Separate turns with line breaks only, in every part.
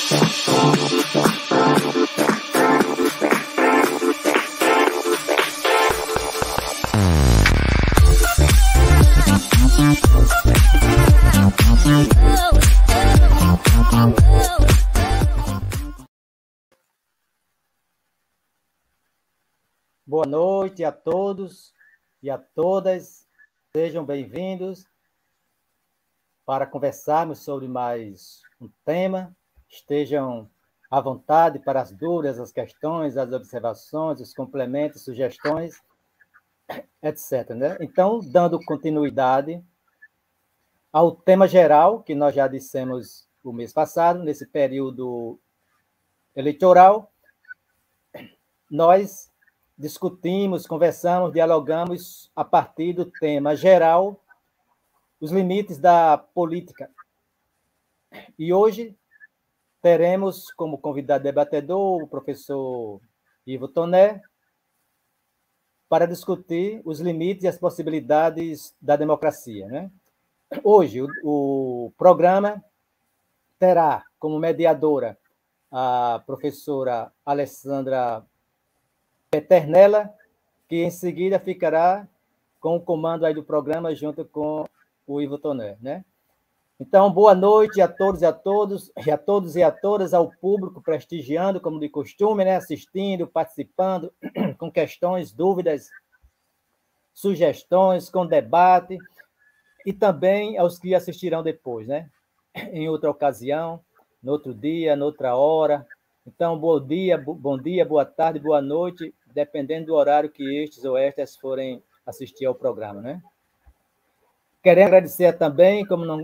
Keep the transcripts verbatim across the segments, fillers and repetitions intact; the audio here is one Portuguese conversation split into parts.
Boa noite a todos e a todas. Sejam bem-vindos para conversarmos sobre mais um tema. Estejam à vontade para as dúvidas, as questões, as observações, os complementos, sugestões, etcétera, né? Então, dando continuidade ao tema geral, que nós já dissemos o mês passado, nesse período eleitoral, nós discutimos, conversamos, dialogamos a partir do tema geral, os limites da política. E hoje teremos como convidado debatedor o professor Ivo Toné, para discutir os limites e as possibilidades da democracia, né? Hoje, o, o programa terá como mediadora a professora Alessandra Peternella, que em seguida ficará com o comando aí do programa junto com o Ivo Toné, né? Então, boa noite a todos e a todos, e a todos e a todas, ao público prestigiando, como de costume, né? Assistindo, participando, com questões, dúvidas, sugestões, com debate, e também aos que assistirão depois, né? Em outra ocasião, no outro dia, noutra hora. Então, bom dia, bom dia, boa tarde, boa noite, dependendo do horário que estes ou estas forem assistir ao programa, né? Queremos agradecer também, como, não,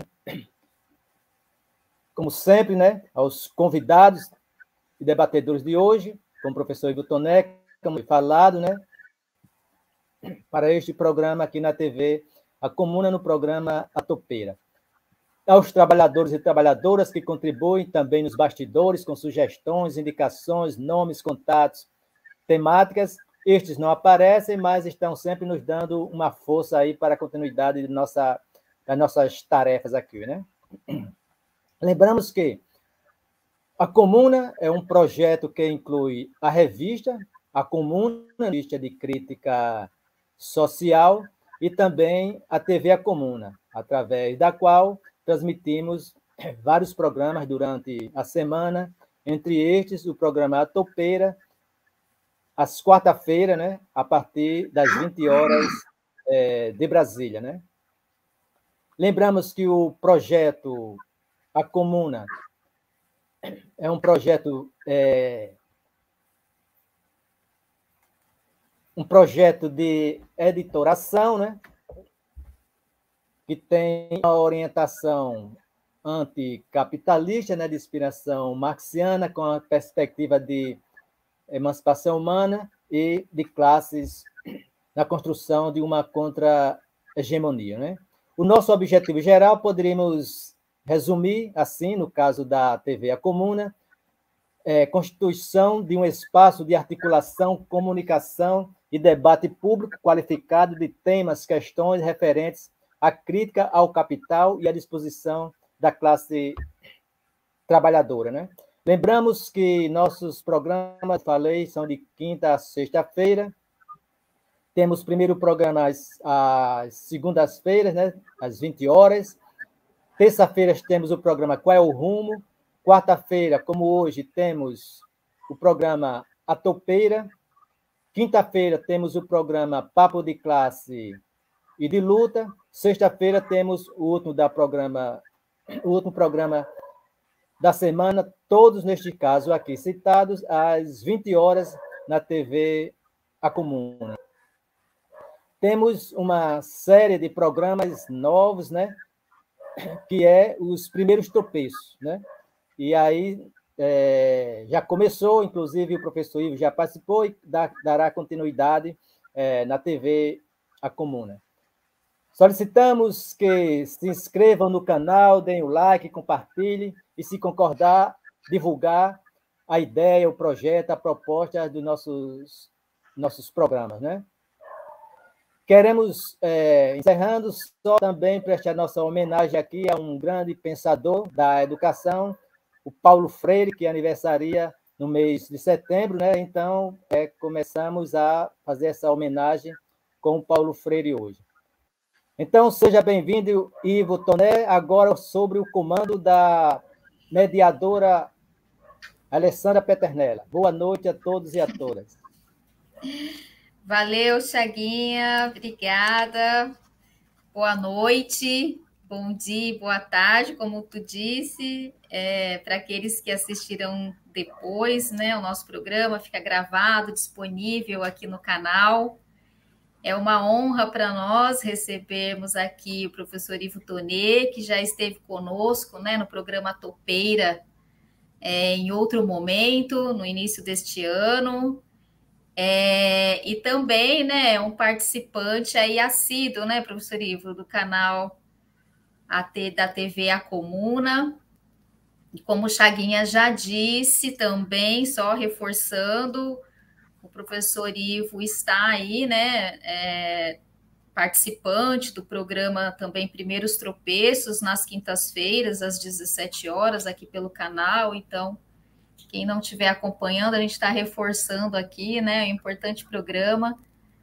como sempre, né, aos convidados e debatedores de hoje, como o professor Ivo Toné, como falado, né, para este programa aqui na T V, a Comuna, no programa A Topeira. Aos trabalhadores e trabalhadoras que contribuem também nos bastidores com sugestões, indicações, nomes, contatos, temáticas. Estes não aparecem, mas estão sempre nos dando uma força aí para a continuidade de nossa, das nossas tarefas aqui, né? Lembramos que a Comuna é um projeto que inclui a revista, a Comuna, revista de crítica social, e também a T V A Comuna, através da qual transmitimos vários programas durante a semana, entre estes o programa A Topeira, às quarta-feira, né, a partir das vinte horas é, de Brasília, né? Lembramos que o projeto A Comuna é um projeto é, um projeto de editoração, né, que tem uma orientação anticapitalista, né, de inspiração marxiana, com a perspectiva de emancipação humana e de classes na construção de uma contra-hegemonia, né? O nosso objetivo geral poderíamos resumir assim, no caso da T V A Comuna, é, constituição de um espaço de articulação, comunicação e debate público qualificado de temas, questões referentes à crítica ao capital e à disposição da classe trabalhadora, né? Lembramos que nossos programas, falei, são de quinta a sexta-feira. Temos o primeiro programa às, às segundas-feiras, né, às vinte horas. Terça-feira temos o programa Qual é o Rumo? Quarta-feira, como hoje, temos o programa A Topeira. Quinta-feira temos o programa Papo de Classe e de Luta. Sexta-feira temos o último, da programa, o último programa da semana, todos, neste caso aqui citados, às vinte horas na T V A Comuna. Temos uma série de programas novos, né, que é os primeiros tropeços, né? E aí é, já começou, inclusive o professor Ivo já participou e dá, dará continuidade é, na T V A Comuna. Solicitamos que se inscrevam no canal, deem o like, compartilhem e, se concordar, divulgar a ideia, o projeto, a proposta dos nossos, nossos programas, né? Queremos, é, encerrando, só também prestar nossa homenagem aqui a um grande pensador da educação, o Paulo Freire, que aniversaria no mês de setembro, né? Então, é, começamos a fazer essa homenagem com o Paulo Freire hoje. Então, seja bem-vindo, Ivo Toné, agora sobre o comando da mediadora Alessandra Peternella. Boa noite a todos e a todas.
Valeu, Chaguinha, obrigada. Boa noite, bom dia, boa tarde, como tu disse, é, para aqueles que assistiram depois, né? O nosso programa fica gravado, disponível aqui no canal. É uma honra para nós recebermos aqui o professor Ivo Toné, que já esteve conosco, né, no programa Topeira, é, em outro momento, no início deste ano. É, e também, né, um participante aí assíduo, né, professor Ivo, do canal A T, da T V A Comuna. E como o Chaguinha já disse também, só reforçando, o professor Ivo está aí, né, é, participante do programa também Primeiros Tropeços, nas quintas-feiras, às dezessete horas, aqui pelo canal. Então, quem não estiver acompanhando, a gente está reforçando aqui, né, um importante programa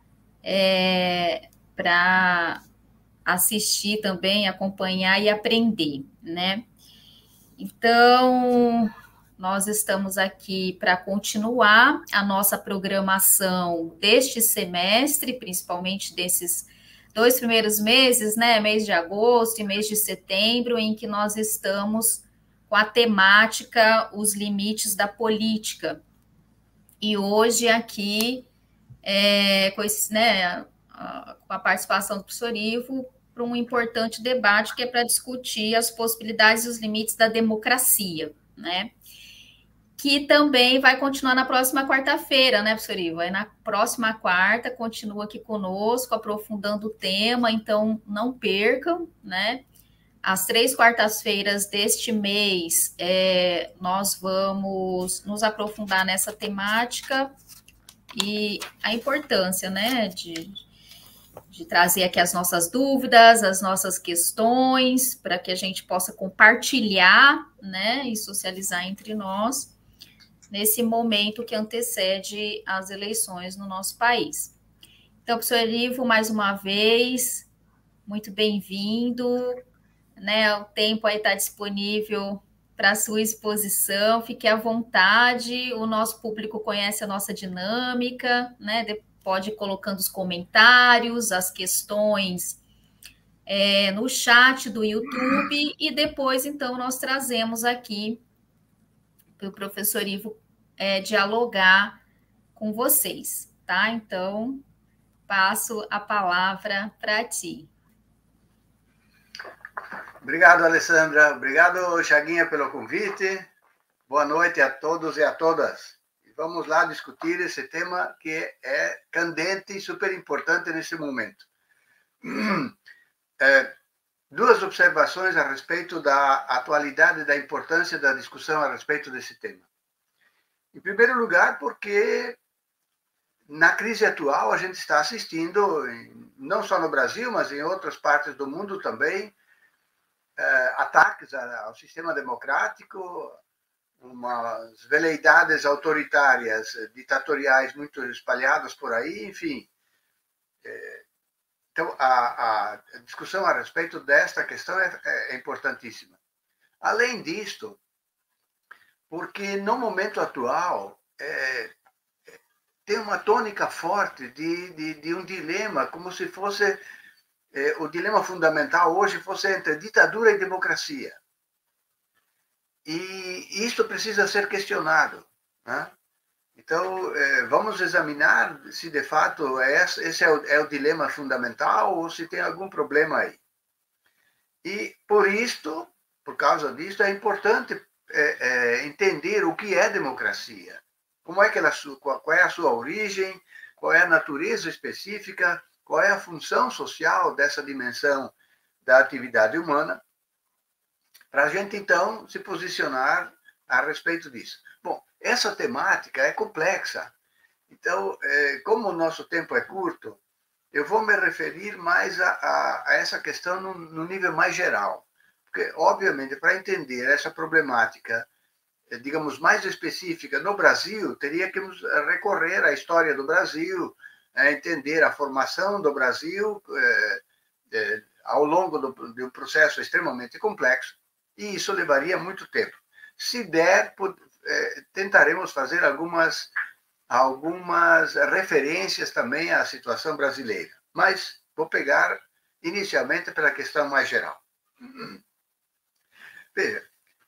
é, para assistir também, acompanhar e aprender, né? Então, nós estamos aqui para continuar a nossa programação deste semestre, principalmente desses dois primeiros meses, né? Mês de agosto e mês de setembro, em que nós estamos com a temática Os Limites da Política. E hoje aqui, é, com, esse, né, a, com a participação do professor Ivo, para um importante debate que é para discutir as possibilidades e os limites da democracia, né? Que também vai continuar na próxima quarta-feira, né, professor Ivo? Aí na próxima quarta, continua aqui conosco, aprofundando o tema, então não percam, né? Às três quartas-feiras deste mês, é, nós vamos nos aprofundar nessa temática e a importância, né, de, de trazer aqui as nossas dúvidas, as nossas questões, para que a gente possa compartilhar, né, e socializar entre nós nesse momento que antecede as eleições no nosso país. Então, professor Ivo, mais uma vez, muito bem-vindo, né? O tempo aí está disponível para a sua exposição, fique à vontade, o nosso público conhece a nossa dinâmica, né? Pode ir colocando os comentários, as questões é, no chat do YouTube, e depois, então, nós trazemos aqui para o professor Ivo é, dialogar com vocês, tá? Então, passo a palavra para ti.
Obrigado, Alessandra. Obrigado, Chaguinha, pelo convite. Boa noite a todos e a todas. Vamos lá discutir esse tema que é candente e super importante nesse momento. É, duas observações a respeito da atualidade e da importância da discussão a respeito desse tema. Em primeiro lugar, porque na crise atual a gente está assistindo, não só no Brasil, mas em outras partes do mundo também, ataques ao sistema democrático, umas veleidades autoritárias, ditatoriais muito espalhadas por aí, enfim. Então, a, a discussão a respeito desta questão é, é importantíssima. Além disto, porque no momento atual é, tem uma tônica forte de, de, de um dilema, como se fosse é, o dilema fundamental hoje fosse entre ditadura e democracia. E isso precisa ser questionado, né? Então, é, vamos examinar se de fato esse é o, é o dilema fundamental ou se tem algum problema aí. E por isto, por causa disso, é importante é, é, entender o que é democracia. Como é que ela, qual é a sua origem, qual é a natureza específica, qual é a função social dessa dimensão da atividade humana, para a gente, então, se posicionar a respeito disso. Bom, essa temática é complexa. Então, como o nosso tempo é curto, eu vou me referir mais a, a, a essa questão no, no nível mais geral. Porque, obviamente, para entender essa problemática digamos, mais específica no Brasil, teríamos que recorrer à história do Brasil, a entender a formação do Brasil é, é, ao longo do, de um processo extremamente complexo, e isso levaria muito tempo. Se der, é, tentaremos fazer algumas, algumas referências também à situação brasileira, mas vou pegar inicialmente pela questão mais geral. Veja,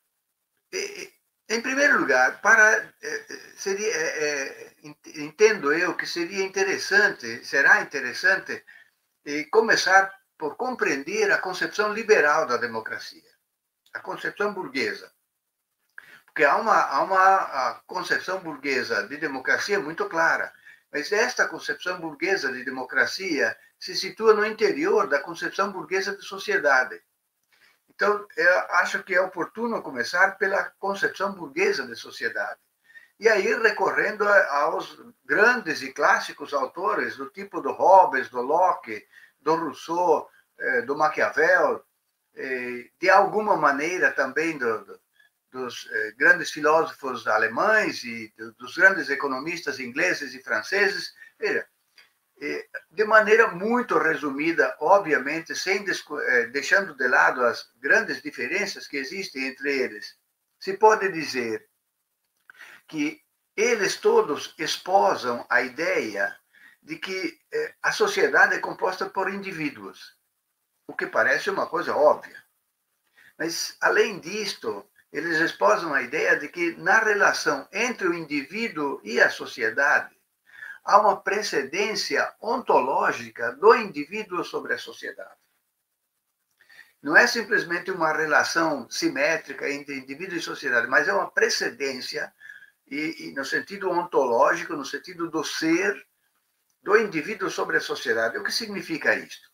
em primeiro lugar, para, seria, é, entendo eu que seria interessante, será interessante começar por compreender a concepção liberal da democracia, a concepção burguesa. Porque há uma, há uma concepção burguesa de democracia muito clara, mas esta concepção burguesa de democracia se situa no interior da concepção burguesa de sociedade. Então, eu acho que é oportuno começar pela concepção burguesa de sociedade. E aí, recorrendo aos grandes e clássicos autores, do tipo do Hobbes, do Locke, do Rousseau, do Maquiavel, de alguma maneira também do, dos grandes filósofos alemães e dos grandes economistas ingleses e franceses. Veja, de maneira muito resumida, obviamente, sem deixando de lado as grandes diferenças que existem entre eles, se pode dizer que eles todos esposam a ideia de que a sociedade é composta por indivíduos, o que parece uma coisa óbvia. Mas, além disto, eles esposam a ideia de que na relação entre o indivíduo e a sociedade, há uma precedência ontológica do indivíduo sobre a sociedade. Não é simplesmente uma relação simétrica entre indivíduo e sociedade, mas é uma precedência, e, e no sentido ontológico, no sentido do ser, do indivíduo sobre a sociedade. O que significa isto?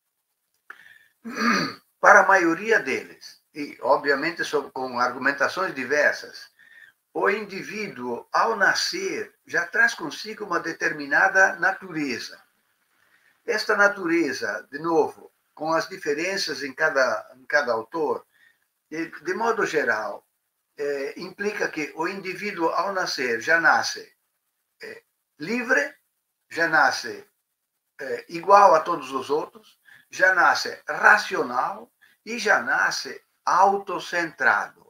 Para a maioria deles, e obviamente com argumentações diversas, o indivíduo, ao nascer, já traz consigo uma determinada natureza. Esta natureza, de novo, com as diferenças em cada, em cada autor, de, de modo geral, é, implica que o indivíduo, ao nascer, já nasce é, livre, já nasce é, igual a todos os outros, já nasce racional e já nasce autocentrado.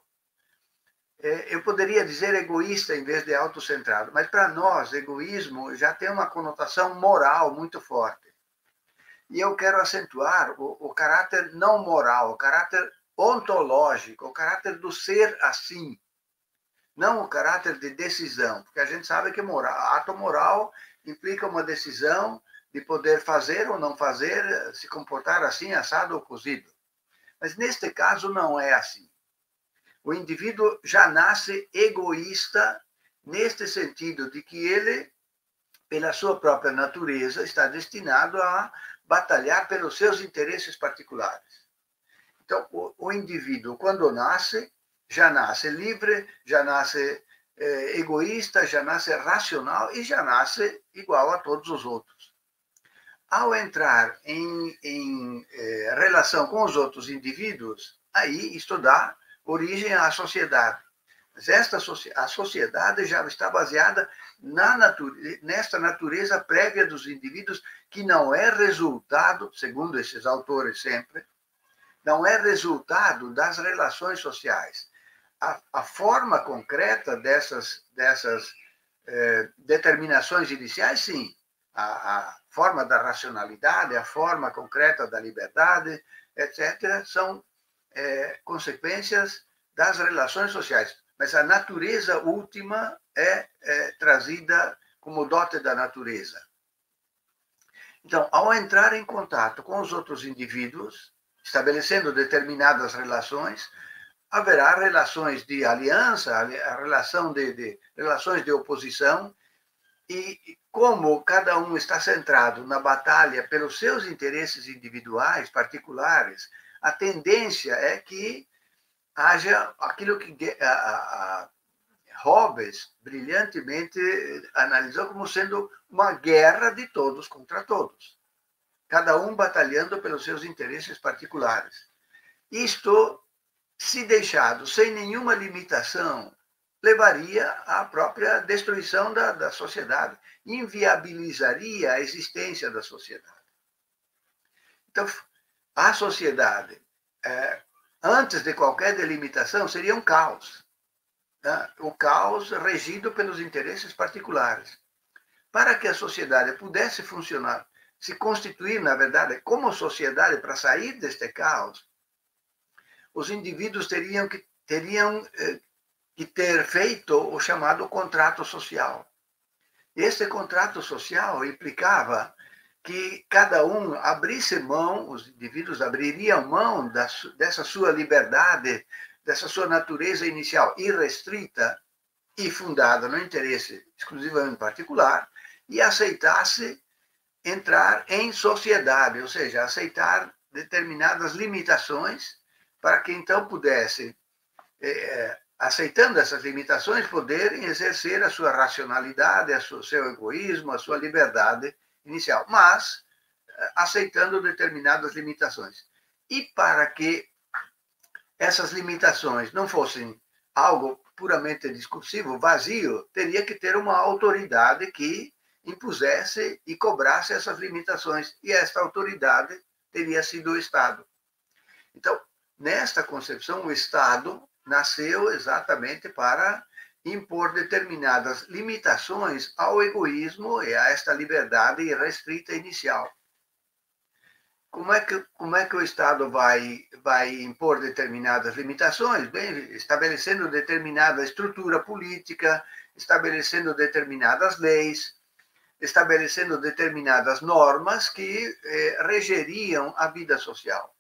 Eu poderia dizer egoísta em vez de autocentrado, mas para nós, egoísmo já tem uma conotação moral muito forte. E eu quero acentuar o, o caráter não moral, o caráter ontológico, o caráter do ser assim, não o caráter de decisão, porque a gente sabe que moral, ato moral implica uma decisão de poder fazer ou não fazer, se comportar assim, assado ou cozido. Mas neste caso não é assim. O indivíduo já nasce egoísta neste sentido de que ele, pela sua própria natureza, está destinado a batalhar pelos seus interesses particulares. Então, o, o indivíduo, quando nasce, já nasce livre, já nasce eh, egoísta, já nasce racional e já nasce igual a todos os outros. Ao entrar em, em eh, relação com os outros indivíduos, aí isto dá origem à sociedade. Mas esta, a sociedade já está baseada na natureza, nesta natureza prévia dos indivíduos, que não é resultado, segundo esses autores sempre, não é resultado das relações sociais. A, a forma concreta dessas, dessas eh, determinações iniciais, sim. A, a forma da racionalidade, a forma concreta da liberdade, etcétera, são É, consequências das relações sociais, mas a natureza última é, é trazida como dote da natureza. Então, ao entrar em contato com os outros indivíduos, estabelecendo determinadas relações, haverá relações de aliança, a relação de, de relações de oposição, e como cada um está centrado na batalha pelos seus interesses individuais, particulares, a tendência é que haja aquilo que a, a, a Hobbes brilhantemente analisou como sendo uma guerra de todos contra todos, cada um batalhando pelos seus interesses particulares. Isto, se deixado sem nenhuma limitação levaria à própria destruição da, da sociedade, inviabilizaria a existência da sociedade. Então, a sociedade, é, antes de qualquer delimitação, seria um caos. Né? O caos regido pelos interesses particulares. Para que a sociedade pudesse funcionar, se constituir, na verdade, como sociedade para sair deste caos, os indivíduos teriam que, teriam, eh, que ter feito o chamado contrato social. Este contrato social implicava que cada um abrisse mão, os indivíduos abririam mão da, dessa sua liberdade, dessa sua natureza inicial irrestrita e fundada no interesse exclusivamente particular, e aceitasse entrar em sociedade, ou seja, aceitar determinadas limitações para que então pudesse, eh, aceitando essas limitações, poderem exercer a sua racionalidade, o seu egoísmo, a sua liberdade inicial, mas aceitando determinadas limitações. E para que essas limitações não fossem algo puramente discursivo, vazio, teria que ter uma autoridade que impusesse e cobrasse essas limitações, e esta autoridade teria sido o Estado. Então, nesta concepção, o Estado nasceu exatamente para impor determinadas limitações ao egoísmo e a esta liberdade irrestrita inicial. Como é que, como é que o Estado vai, vai impor determinadas limitações? Bem, estabelecendo determinada estrutura política, estabelecendo determinadas leis, estabelecendo determinadas normas que eh, regeriam a vida social.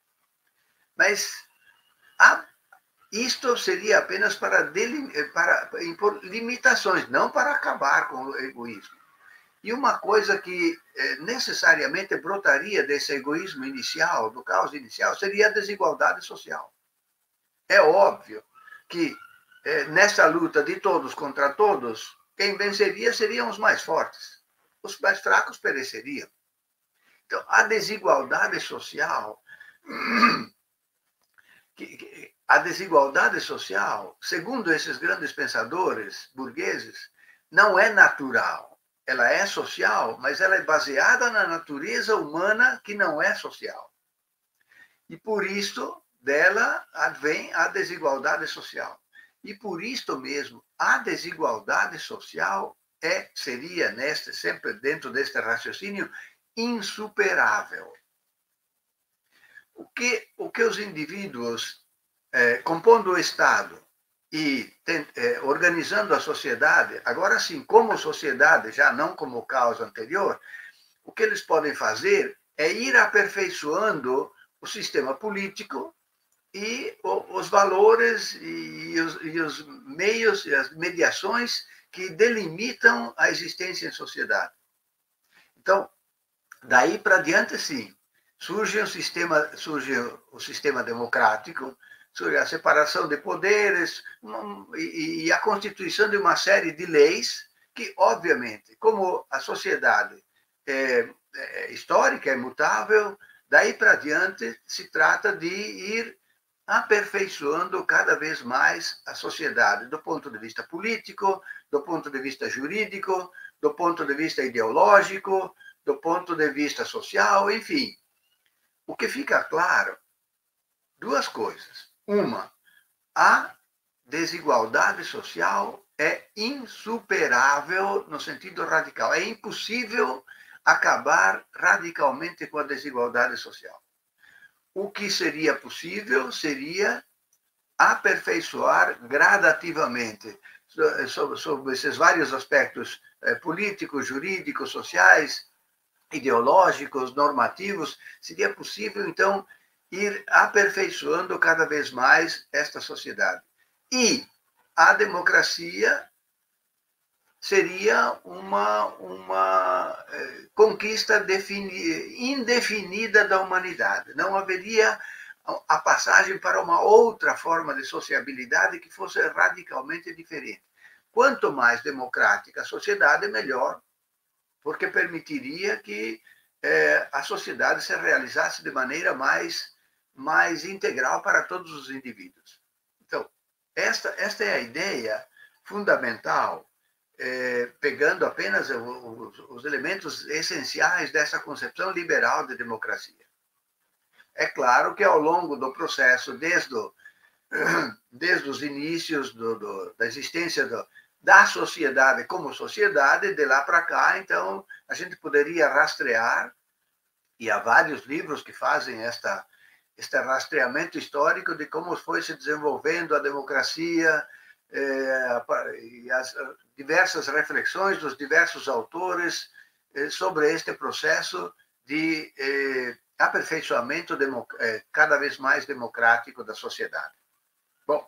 Mas a isto seria apenas para, para impor limitações, não para acabar com o egoísmo. E uma coisa que eh, necessariamente brotaria desse egoísmo inicial, do caos inicial, seria a desigualdade social. É óbvio que eh, nessa luta de todos contra todos, quem venceria seriam os mais fortes. Os mais fracos pereceriam. Então, a desigualdade social... que, que, A desigualdade social, segundo esses grandes pensadores burgueses, não é natural. Ela é social, mas ela é baseada na natureza humana que não é social. E por isso, dela advém a desigualdade social. E por isto mesmo, a desigualdade social é, seria, neste, sempre dentro deste raciocínio, insuperável. O que, o que os indivíduos... É, compondo o Estado e tem, é, organizando a sociedade, agora sim, como sociedade, já não como o caos anterior, o que eles podem fazer é ir aperfeiçoando o sistema político e o, os valores e os, e os meios e as mediações que delimitam a existência em sociedade. Então, daí para diante, sim, surge, um sistema, surge o sistema democrático, a separação de poderes e a constituição de uma série de leis que, obviamente, como a sociedade é, é histórica, é mutável, daí para diante se trata de ir aperfeiçoando cada vez mais a sociedade, do ponto de vista político, do ponto de vista jurídico, do ponto de vista ideológico, do ponto de vista social, enfim. O que fica claro, duas coisas. Uma, a desigualdade social é insuperável no sentido radical. É impossível acabar radicalmente com a desigualdade social. O que seria possível seria aperfeiçoar gradativamente sobre, sobre esses vários aspectos eh, políticos, jurídicos, sociais, ideológicos, normativos. Seria possível, então, ir aperfeiçoando cada vez mais esta sociedade. E a democracia seria uma, uma eh, conquista defini, indefinida da humanidade. Não haveria a passagem para uma outra forma de sociabilidade que fosse radicalmente diferente. Quanto mais democrática a sociedade, melhor, porque permitiria que eh, a sociedade se realizasse de maneira mais mais integral para todos os indivíduos. Então, esta, esta é a ideia fundamental, eh, pegando apenas os, os elementos essenciais dessa concepção liberal de democracia. É claro que ao longo do processo, desde, o, desde os inícios do, do, da existência do, da sociedade como sociedade, de lá para cá, então, a gente poderia rastrear, e há vários livros que fazem esta, este rastreamento histórico de como foi se desenvolvendo a democracia, eh, e as diversas reflexões dos diversos autores eh, sobre este processo de eh, aperfeiçoamento eh, cada vez mais democrático da sociedade. Bom,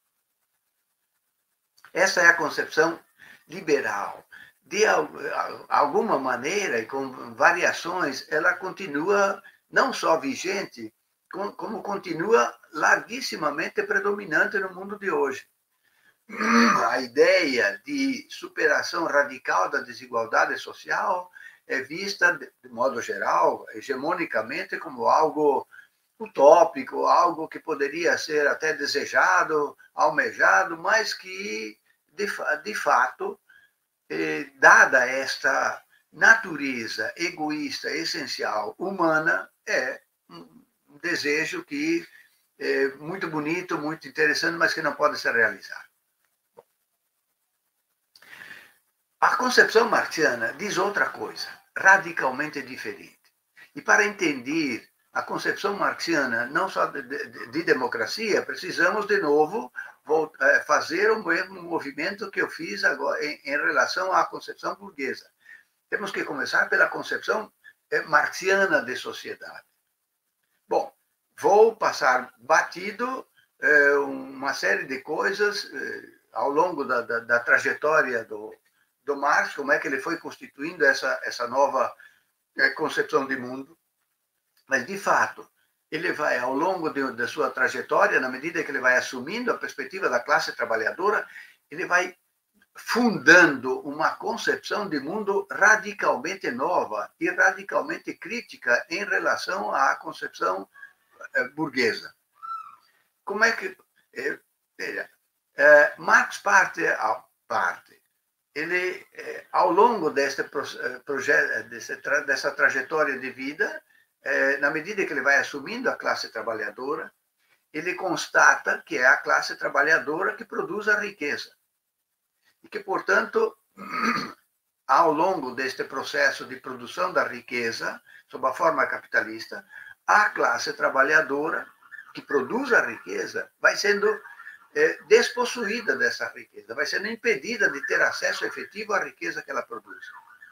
essa é a concepção liberal. De alguma maneira, e com variações, ela continua não só vigente, como continua larguissimamente predominante no mundo de hoje. A ideia de superação radical da desigualdade social é vista, de modo geral, hegemonicamente, como algo utópico, algo que poderia ser até desejado, almejado, mas que, de, de fato, eh, dada esta natureza egoísta, essencial, humana, é um desejo que é muito bonito, muito interessante, mas que não pode ser realizado. A concepção marxiana diz outra coisa, radicalmente diferente. E para entender a concepção marxiana, não só de, de, de democracia, precisamos, de novo, voltar, fazer o mesmo movimento que eu fiz agora em, em relação à concepção burguesa. Temos que começar pela concepção marxiana de sociedade. Bom, vou passar batido eh, uma série de coisas eh, ao longo da, da, da trajetória do, do Marx, como é que ele foi constituindo essa, essa nova eh, concepção de mundo. Mas, de fato, ele vai, ao longo de, da sua trajetória, na medida que ele vai assumindo a perspectiva da classe trabalhadora, ele vai fundando uma concepção de mundo radicalmente nova e radicalmente crítica em relação à concepção eh, burguesa. Como é que... Eh, veja, eh, Marx parte a parte. Ele, eh, ao longo deste projeto, desse, dessa trajetória de vida, eh, na medida que ele vai assumindo a classe trabalhadora, ele constata que é a classe trabalhadora que produz a riqueza. E que, portanto, ao longo deste processo de produção da riqueza, sob a forma capitalista, a classe trabalhadora que produz a riqueza vai sendo é, despossuída dessa riqueza, vai sendo impedida de ter acesso efetivo à riqueza que ela produz.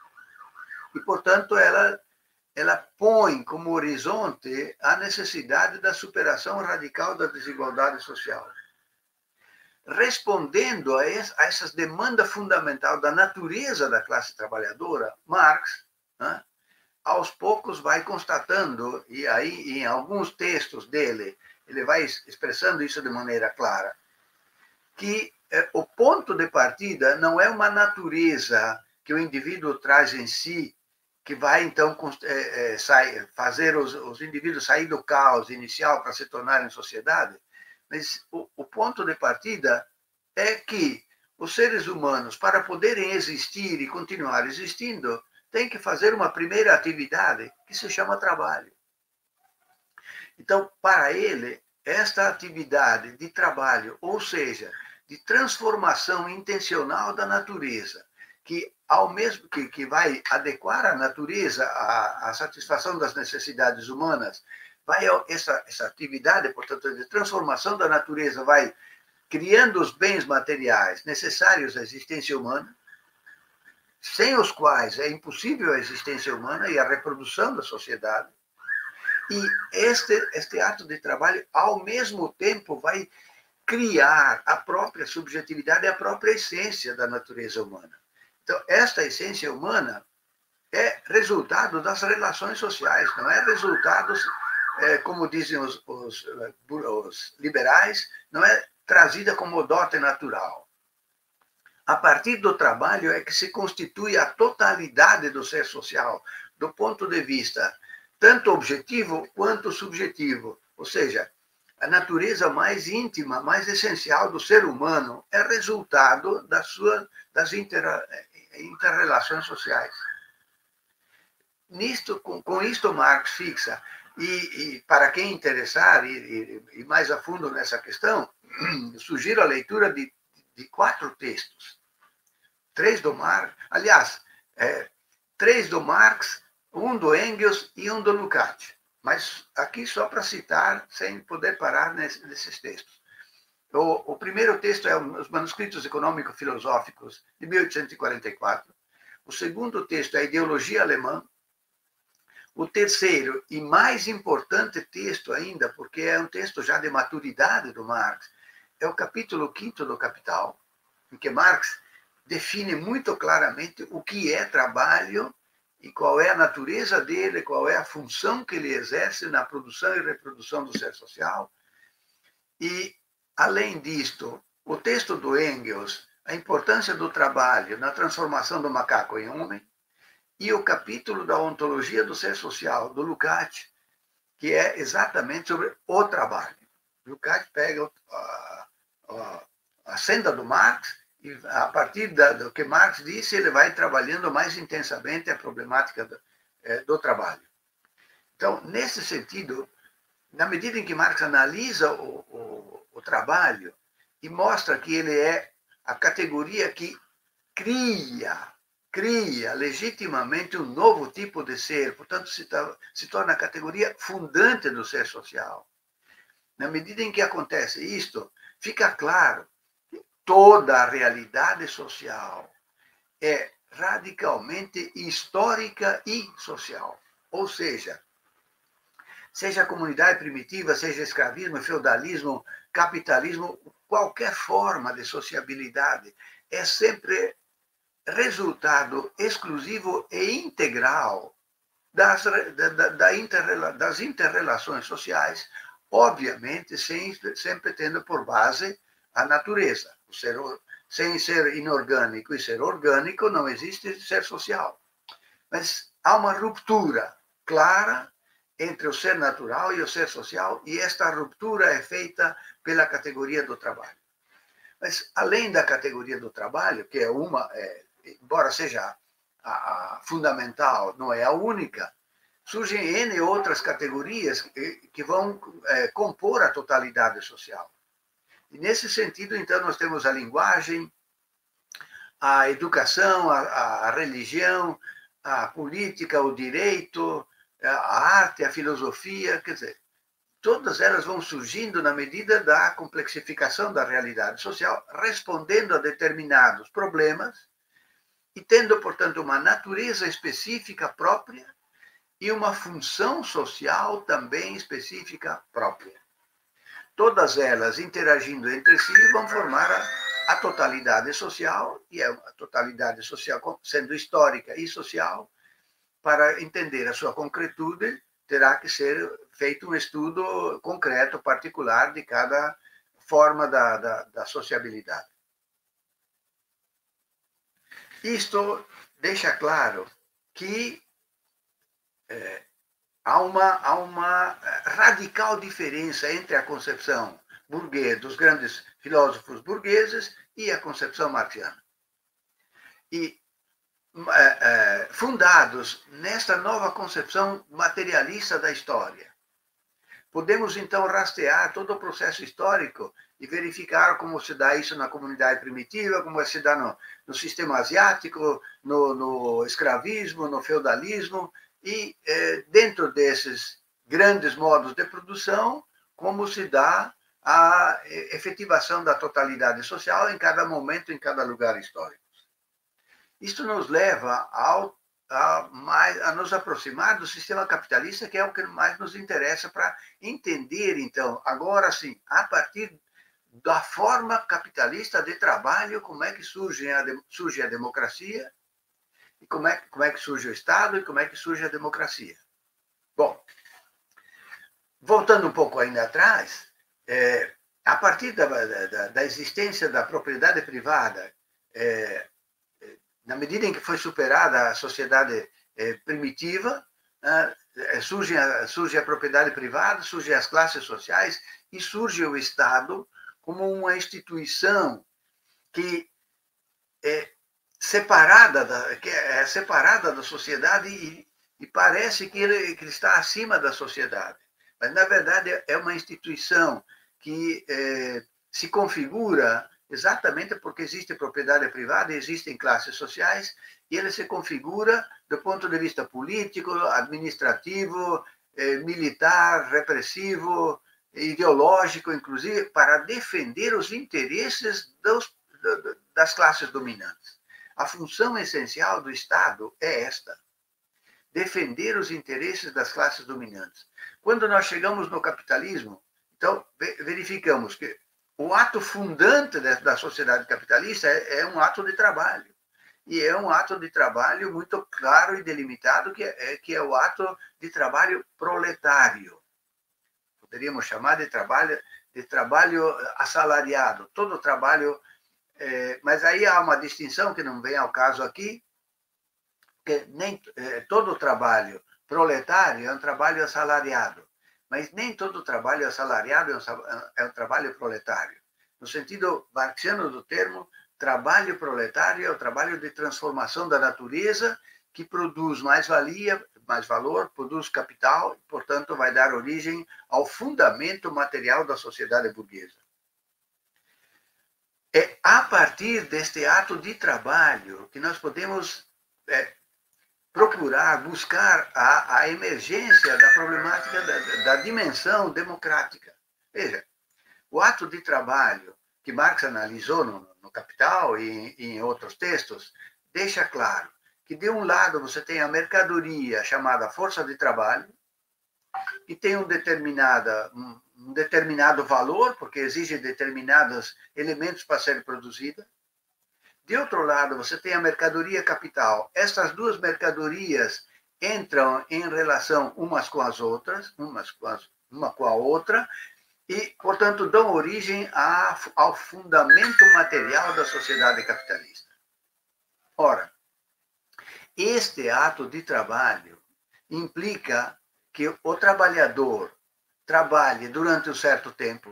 E, portanto, ela, ela põe como horizonte a necessidade da superação radical da desigualdade social. Respondendo a essas demandas fundamentais da natureza da classe trabalhadora, Marx, né, aos poucos vai constatando, e aí em alguns textos dele, ele vai expressando isso de maneira clara, que eh, o ponto de partida não é uma natureza que o indivíduo traz em si, que vai então eh, eh, sair, fazer os, os indivíduos sair do caos inicial para se tornarem sociedade, mas o, o ponto de partida é que os seres humanos, para poderem existir e continuar existindo, têm que fazer uma primeira atividade que se chama trabalho. Então, para ele, esta atividade de trabalho, ou seja, de transformação intencional da natureza, que ao mesmo que, que vai adequar a natureza à, à satisfação das necessidades humanas, vai essa, essa atividade, portanto, de transformação da natureza vai criando os bens materiais necessários à existência humana, sem os quais é impossível a existência humana e a reprodução da sociedade. E este, este ato de trabalho, ao mesmo tempo, vai criar a própria subjetividade e a própria essência da natureza humana. Então, esta essência humana é resultado das relações sociais, não é resultado, é, como dizem os, os, os liberais, não é trazida como dote natural. A partir do trabalho é que se constitui a totalidade do ser social, do ponto de vista tanto objetivo quanto subjetivo. Ou seja, a natureza mais íntima, mais essencial do ser humano é resultado das suas das inter, interrelações sociais. Nisto, com, com isto Marx fixa, e, e para quem interessar e, e, e mais a fundo nessa questão, sugiro a leitura de, de quatro textos. Três do Marx, aliás, é, três do Marx, um do Engels e um do Lukács. Mas aqui só para citar, sem poder parar nesse, nesses textos. O, o primeiro texto é os Manuscritos Econômico-Filosóficos, de mil oitocentos e quarenta e quatro. O segundo texto é a Ideologia Alemã. O terceiro, e mais importante texto ainda, porque é um texto já de maturidade do Marx, é o capítulo quinto do Capital, em que Marx define muito claramente o que é trabalho e qual é a natureza dele, qual é a função que ele exerce na produção e reprodução do ser social. E, além disto, o texto do Engels, a importância do trabalho na transformação do macaco em homem, e o capítulo da ontologia do ser social, do Lukács, que é exatamente sobre o trabalho. Lukács pega a, a, a senda do Marx e, a partir da, do que Marx disse, ele vai trabalhando mais intensamente a problemática do, é, do trabalho. Então, nesse sentido, na medida em que Marx analisa o, o, o trabalho e mostra que ele é a categoria que cria cria legitimamente um novo tipo de ser, portanto, se, se torna a categoria fundante do ser social. Na medida em que acontece isto, fica claro que toda a realidade social é radicalmente histórica e social. Ou seja, seja a comunidade primitiva, seja escravismo, feudalismo, capitalismo, qualquer forma de sociabilidade é sempre resultado exclusivo e integral das, da, da interrela, das interrelações sociais, obviamente sempre, sempre tendo por base a natureza. O ser, sem ser inorgânico e ser orgânico, não existe ser social. Mas há uma ruptura clara entre o ser natural e o ser social, e esta ruptura é feita pela categoria do trabalho. Mas, além da categoria do trabalho, que é uma... É, embora seja a, a fundamental, não é a única, surgem N outras categorias que, que vão é, compor a totalidade social. E, nesse sentido, então, nós temos a linguagem, a educação, a, a religião, a política, o direito, a arte, a filosofia, quer dizer, todas elas vão surgindo na medida da complexificação da realidade social, respondendo a determinados problemas, e tendo, portanto, uma natureza específica própria e uma função social também específica própria. Todas elas, interagindo entre si, vão formar a, a totalidade social, e a totalidade social, sendo histórica e social, para entender a sua concretude, terá que ser feito um estudo concreto, particular, de cada forma da, da, da sociabilidade. Isto deixa claro que é, há, uma, há uma radical diferença entre a concepção burguesa, dos grandes filósofos burgueses, e a concepção marxiana. E é, é, fundados nesta nova concepção materialista da história, podemos então rastrear todo o processo histórico e verificar como se dá isso na comunidade primitiva, como se dá no, no sistema asiático, no, no escravismo, no feudalismo, e eh, dentro desses grandes modos de produção, como se dá a efetivação da totalidade social em cada momento, em cada lugar histórico. Isto nos leva ao, a, mais, a nos aproximar do sistema capitalista, que é o que mais nos interessa para entender, então, agora sim, a partir da forma capitalista de trabalho, como é que surge a, surge a democracia, e como é, como é que surge o Estado, e como é que surge a democracia. Bom, voltando um pouco ainda atrás, é, a partir da, da, da existência da propriedade privada, é, na medida em que foi superada a sociedade é, primitiva, é, surge, a, surge a propriedade privada, surgem as classes sociais, e surge o Estado como uma instituição que é separada da, que é separada da sociedade e, e parece que ele, que ele está acima da sociedade. Mas, na verdade, é uma instituição que é, se configura exatamente porque existe propriedade privada, existem classes sociais, e ele se configura do ponto de vista político, administrativo, eh, militar, repressivo, ideológico, inclusive, para defender os interesses dos, das classes dominantes. A função essencial do Estado é esta: defender os interesses das classes dominantes. Quando nós chegamos no capitalismo, então, verificamos que o ato fundante da sociedade capitalista é um ato de trabalho. E é um ato de trabalho muito claro e delimitado, que é, que é o ato de trabalho proletário. Poderíamos chamar de trabalho, de trabalho assalariado. Todo trabalho... É, mas aí há uma distinção que não vem ao caso aqui, que nem é, todo trabalho proletário é um trabalho assalariado. Mas nem todo trabalho assalariado é um trabalho proletário. No sentido marxiano do termo, trabalho proletário é o trabalho de transformação da natureza que produz mais-valia, mais valor, produz capital e, portanto, vai dar origem ao fundamento material da sociedade burguesa. É a partir deste ato de trabalho que nós podemos é, procurar, buscar a, a emergência da problemática da, da dimensão democrática. Veja, o ato de trabalho que Marx analisou no, no Capital e, e em outros textos, deixa claro que, de um lado, você tem a mercadoria chamada força de trabalho, que tem um, determinada, um, um determinado valor, porque exige determinados elementos para ser produzida. De outro lado, você tem a mercadoria capital. Essas duas mercadorias entram em relação umas com as outras, umas com as, uma com a outra, e, portanto, dão origem a, ao fundamento material da sociedade capitalista. Ora, este ato de trabalho implica que o trabalhador trabalhe durante um certo tempo.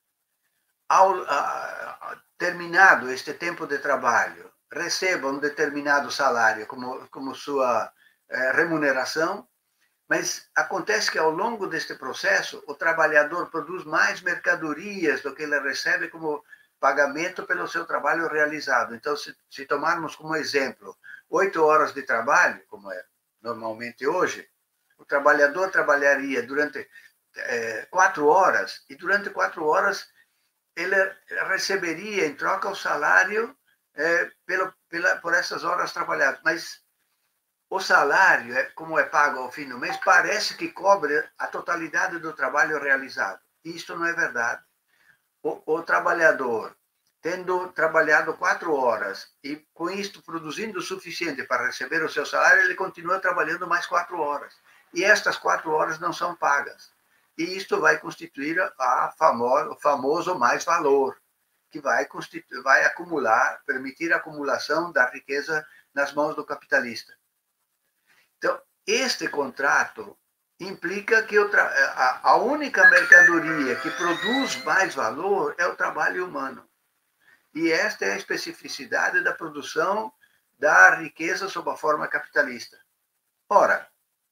Ao a, terminado este tempo de trabalho, receba um determinado salário como, como sua eh, remuneração, mas acontece que, ao longo deste processo, o trabalhador produz mais mercadorias do que ele recebe como pagamento pelo seu trabalho realizado. Então, se, se tomarmos como exemplo oito horas de trabalho, como é normalmente hoje, o trabalhador trabalharia durante é, quatro horas, e durante quatro horas ele receberia em troca o salário é, pelo, pela, por essas horas trabalhadas. Mas o salário, é, como é pago ao fim do mês, parece que cobre a totalidade do trabalho realizado. E isso não é verdade. O, o trabalhador, tendo trabalhado quatro horas e com isto produzindo o suficiente para receber o seu salário, ele continua trabalhando mais quatro horas. E estas quatro horas não são pagas. E isto vai constituir a famoso, o famoso mais-valor, que vai, vai acumular, permitir a acumulação da riqueza nas mãos do capitalista. Então, este contrato implica que a única mercadoria que produz mais valor é o trabalho humano. E esta é a especificidade da produção da riqueza sob a forma capitalista. Ora,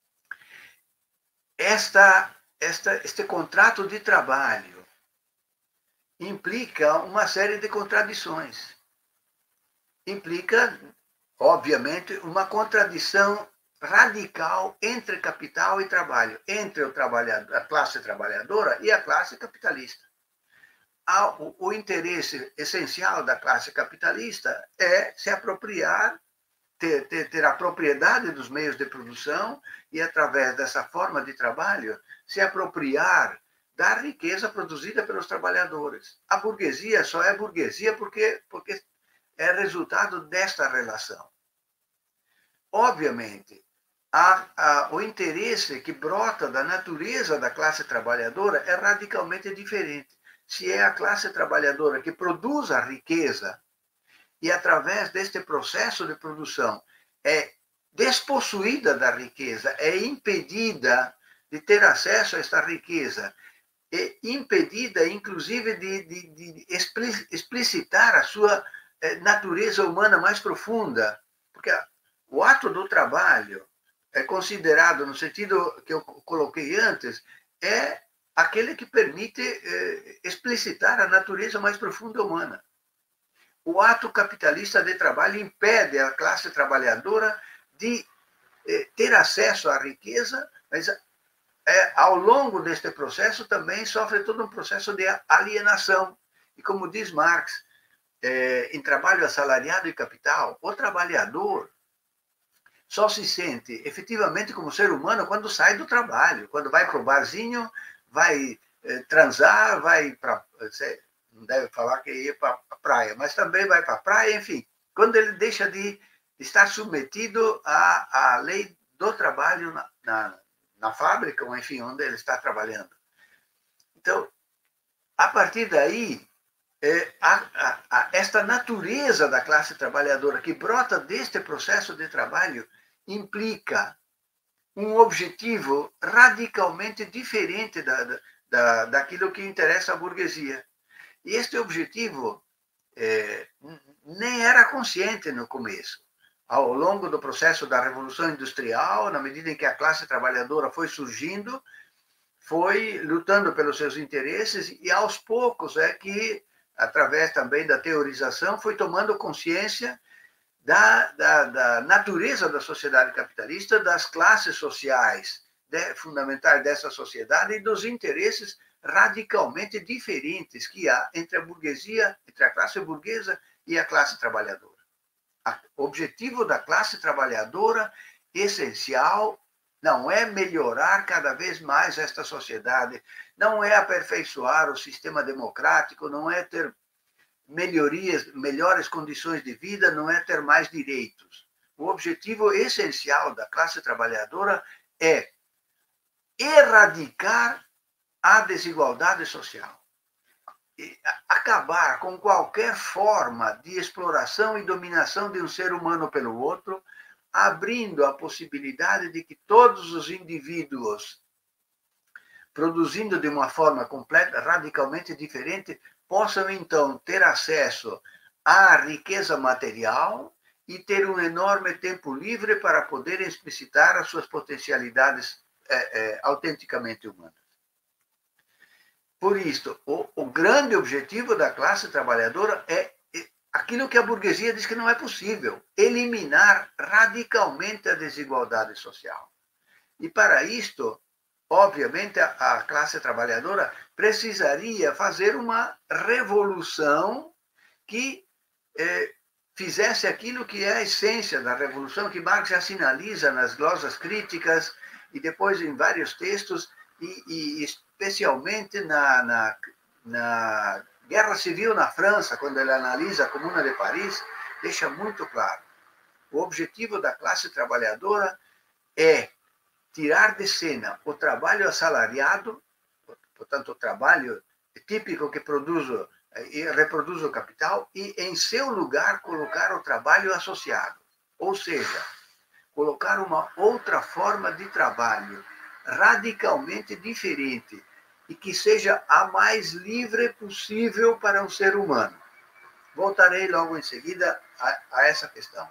esta, esta, este contrato de trabalho implica uma série de contradições. Implica, obviamente, uma contradição radical entre capital e trabalho, entre o trabalhador, a classe trabalhadora e a classe capitalista. O, o interesse essencial da classe capitalista é se apropriar, ter, ter, ter a propriedade dos meios de produção e, através dessa forma de trabalho, se apropriar da riqueza produzida pelos trabalhadores. A burguesia só é burguesia porque, porque é resultado desta relação. Obviamente, a, a, o interesse que brota da natureza da classe trabalhadora é radicalmente diferente. Se é a classe trabalhadora que produz a riqueza e, através deste processo de produção, é despossuída da riqueza, é impedida de ter acesso a esta riqueza, é impedida, inclusive, de, de, de explicitar a sua natureza humana mais profunda, porque o ato do trabalho é considerado, no sentido que eu coloquei antes, é aquele que permite eh, explicitar a natureza mais profunda humana. O ato capitalista de trabalho impede a classe trabalhadora de eh, ter acesso à riqueza, mas eh, ao longo deste processo também sofre todo um processo de alienação. E como diz Marx, eh, em trabalho assalariado e capital, o trabalhador só se sente efetivamente como ser humano quando sai do trabalho, quando vai para o barzinho, vai eh, transar, vai para... Não deve falar que ia para a praia, mas também vai para a praia, enfim, quando ele deixa de estar submetido à, à lei do trabalho na, na, na fábrica, ou enfim, onde ele está trabalhando. Então, a partir daí, é, a, a, a, esta natureza da classe trabalhadora que brota deste processo de trabalho implica um objetivo radicalmente diferente da, da, daquilo que interessa à burguesia. E este objetivo é, nem era consciente no começo. Ao longo do processo da Revolução Industrial, na medida em que a classe trabalhadora foi surgindo, foi lutando pelos seus interesses e, aos poucos, é que, através também da teorização, foi tomando consciência Da, da, da natureza da sociedade capitalista, das classes sociais de, fundamentais dessa sociedade e dos interesses radicalmente diferentes que há entre a burguesia, entre a classe burguesa e a classe trabalhadora. O objetivo da classe trabalhadora, essencial, não é melhorar cada vez mais esta sociedade, não é aperfeiçoar o sistema democrático, não é ter melhorias, melhores condições de vida, não é ter mais direitos. O objetivo essencial da classe trabalhadora é erradicar a desigualdade social, e acabar com qualquer forma de exploração e dominação de um ser humano pelo outro, abrindo a possibilidade de que todos os indivíduos, produzindo de uma forma completa, radicalmente diferente, possam, então, ter acesso à riqueza material e ter um enorme tempo livre para poderem explicitar as suas potencialidades é, é, autenticamente humanas. Por isso, o, o grande objetivo da classe trabalhadora é aquilo que a burguesia diz que não é possível, eliminar radicalmente a desigualdade social. E, para isto, obviamente, a classe trabalhadora precisaria fazer uma revolução que eh, fizesse aquilo que é a essência da revolução, que Marx já sinaliza nas glosas críticas e depois em vários textos, e, e especialmente na, na, na Guerra Civil na França, quando ele analisa a Comuna de Paris, deixa muito claro. O objetivo da classe trabalhadora é tirar de cena o trabalho assalariado, portanto, o trabalho típico que produz e reproduz o capital, e, em seu lugar, colocar o trabalho associado. Ou seja, colocar uma outra forma de trabalho radicalmente diferente e que seja a mais livre possível para um ser humano. Voltarei logo em seguida a, a essa questão.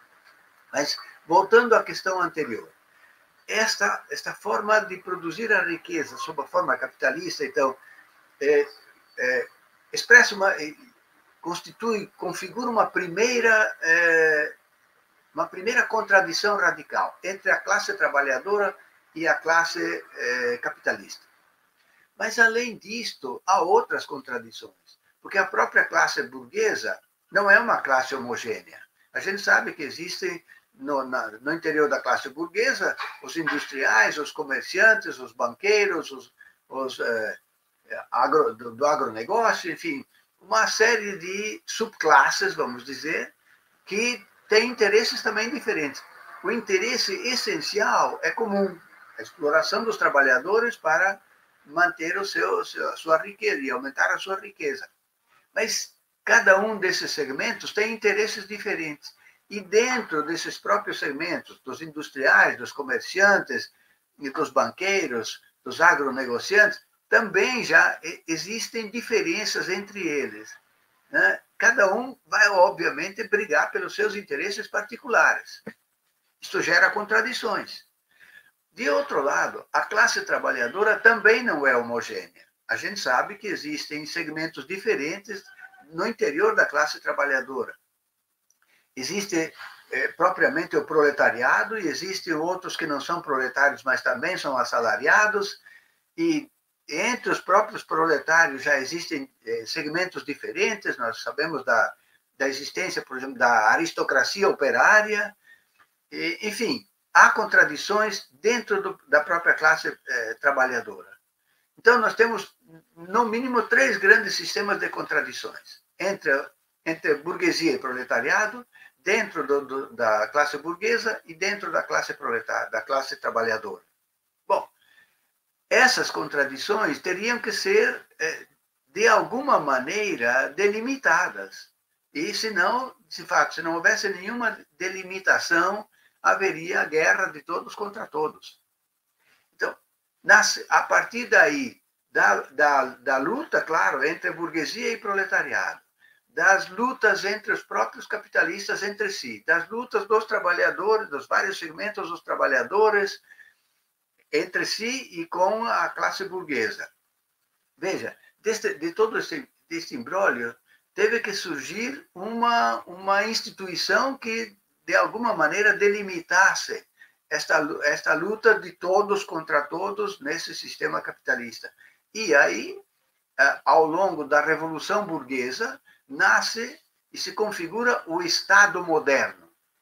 Mas, voltando à questão anterior, Esta, esta forma de produzir a riqueza sob a forma capitalista, então, é, é, expressa uma, constitui, configura uma primeira, é, uma primeira contradição radical entre a classe trabalhadora e a classe é, capitalista. Mas, além disto, há outras contradições, porque a própria classe burguesa não é uma classe homogênea. A gente sabe que existem No, na, no interior da classe burguesa, os industriais, os comerciantes, os banqueiros, os, os eh, agro, do, do agronegócio, enfim, uma série de subclasses, vamos dizer, que têm interesses também diferentes. O interesse essencial é comum, a exploração dos trabalhadores para manter o seu, a sua riqueza e aumentar a sua riqueza. Mas cada um desses segmentos tem interesses diferentes. E dentro desses próprios segmentos, dos industriais, dos comerciantes, e dos banqueiros, dos agronegociantes, também já existem diferenças entre eles, né? Cada um vai, obviamente, brigar pelos seus interesses particulares. Isto gera contradições. De outro lado, a classe trabalhadora também não é homogênea. A gente sabe que existem segmentos diferentes no interior da classe trabalhadora. Existe é, propriamente o proletariado e existem outros que não são proletários, mas também são assalariados. E entre os próprios proletários já existem é, segmentos diferentes. Nós sabemos da, da existência, por exemplo, da aristocracia operária. E, enfim, há contradições dentro do, da própria classe é, trabalhadora. Então, nós temos, no mínimo, três grandes sistemas de contradições entre, entre burguesia e proletariado, dentro do, do, da classe burguesa e dentro da classe proletária, da classe trabalhadora. Bom, essas contradições teriam que ser, de alguma maneira, delimitadas. E, se não, de fato, se não houvesse nenhuma delimitação, haveria a guerra de todos contra todos. Então, nasce, a partir daí, da, da, da luta, claro, entre burguesia e proletariado, das lutas entre os próprios capitalistas entre si, das lutas dos trabalhadores, dos vários segmentos dos trabalhadores entre si e com a classe burguesa. Veja, deste, de todo esse, esse imbróglio, teve que surgir uma, uma instituição que, de alguma maneira, delimitasse esta, esta luta de todos contra todos nesse sistema capitalista. E aí, ao longo da Revolução Burguesa, nasce e se configura o Estado moderno.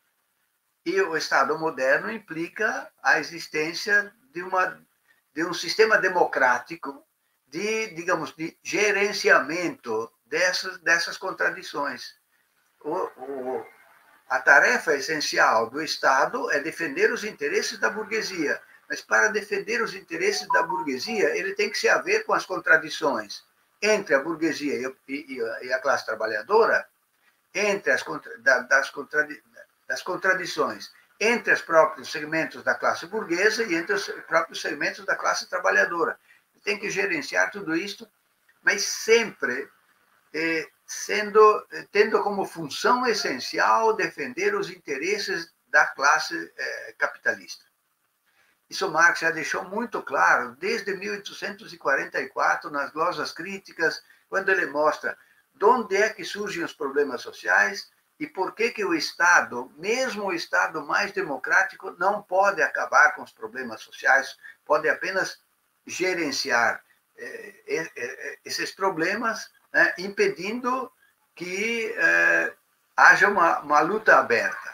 E o Estado moderno implica a existência de, uma, de um sistema democrático de, digamos, de gerenciamento dessas, dessas contradições. O, o, a tarefa essencial do Estado é defender os interesses da burguesia, mas para defender os interesses da burguesia, ele tem que se haver com as contradições entre a burguesia e, e, e a classe trabalhadora, entre as, das, contradi, das contradições entre os próprios segmentos da classe burguesa e entre os próprios segmentos da classe trabalhadora. Tem que gerenciar tudo isso, mas sempre eh, sendo, tendo como função essencial defender os interesses da classe eh, capitalista. Isso Marx já deixou muito claro desde mil oitocentos e quarenta e quatro, nas glosas críticas, quando ele mostra de onde é que surgem os problemas sociais e por que que o Estado, mesmo o Estado mais democrático, não pode acabar com os problemas sociais, pode apenas gerenciar eh, eh, esses problemas, né, impedindo que eh, haja uma, uma luta aberta.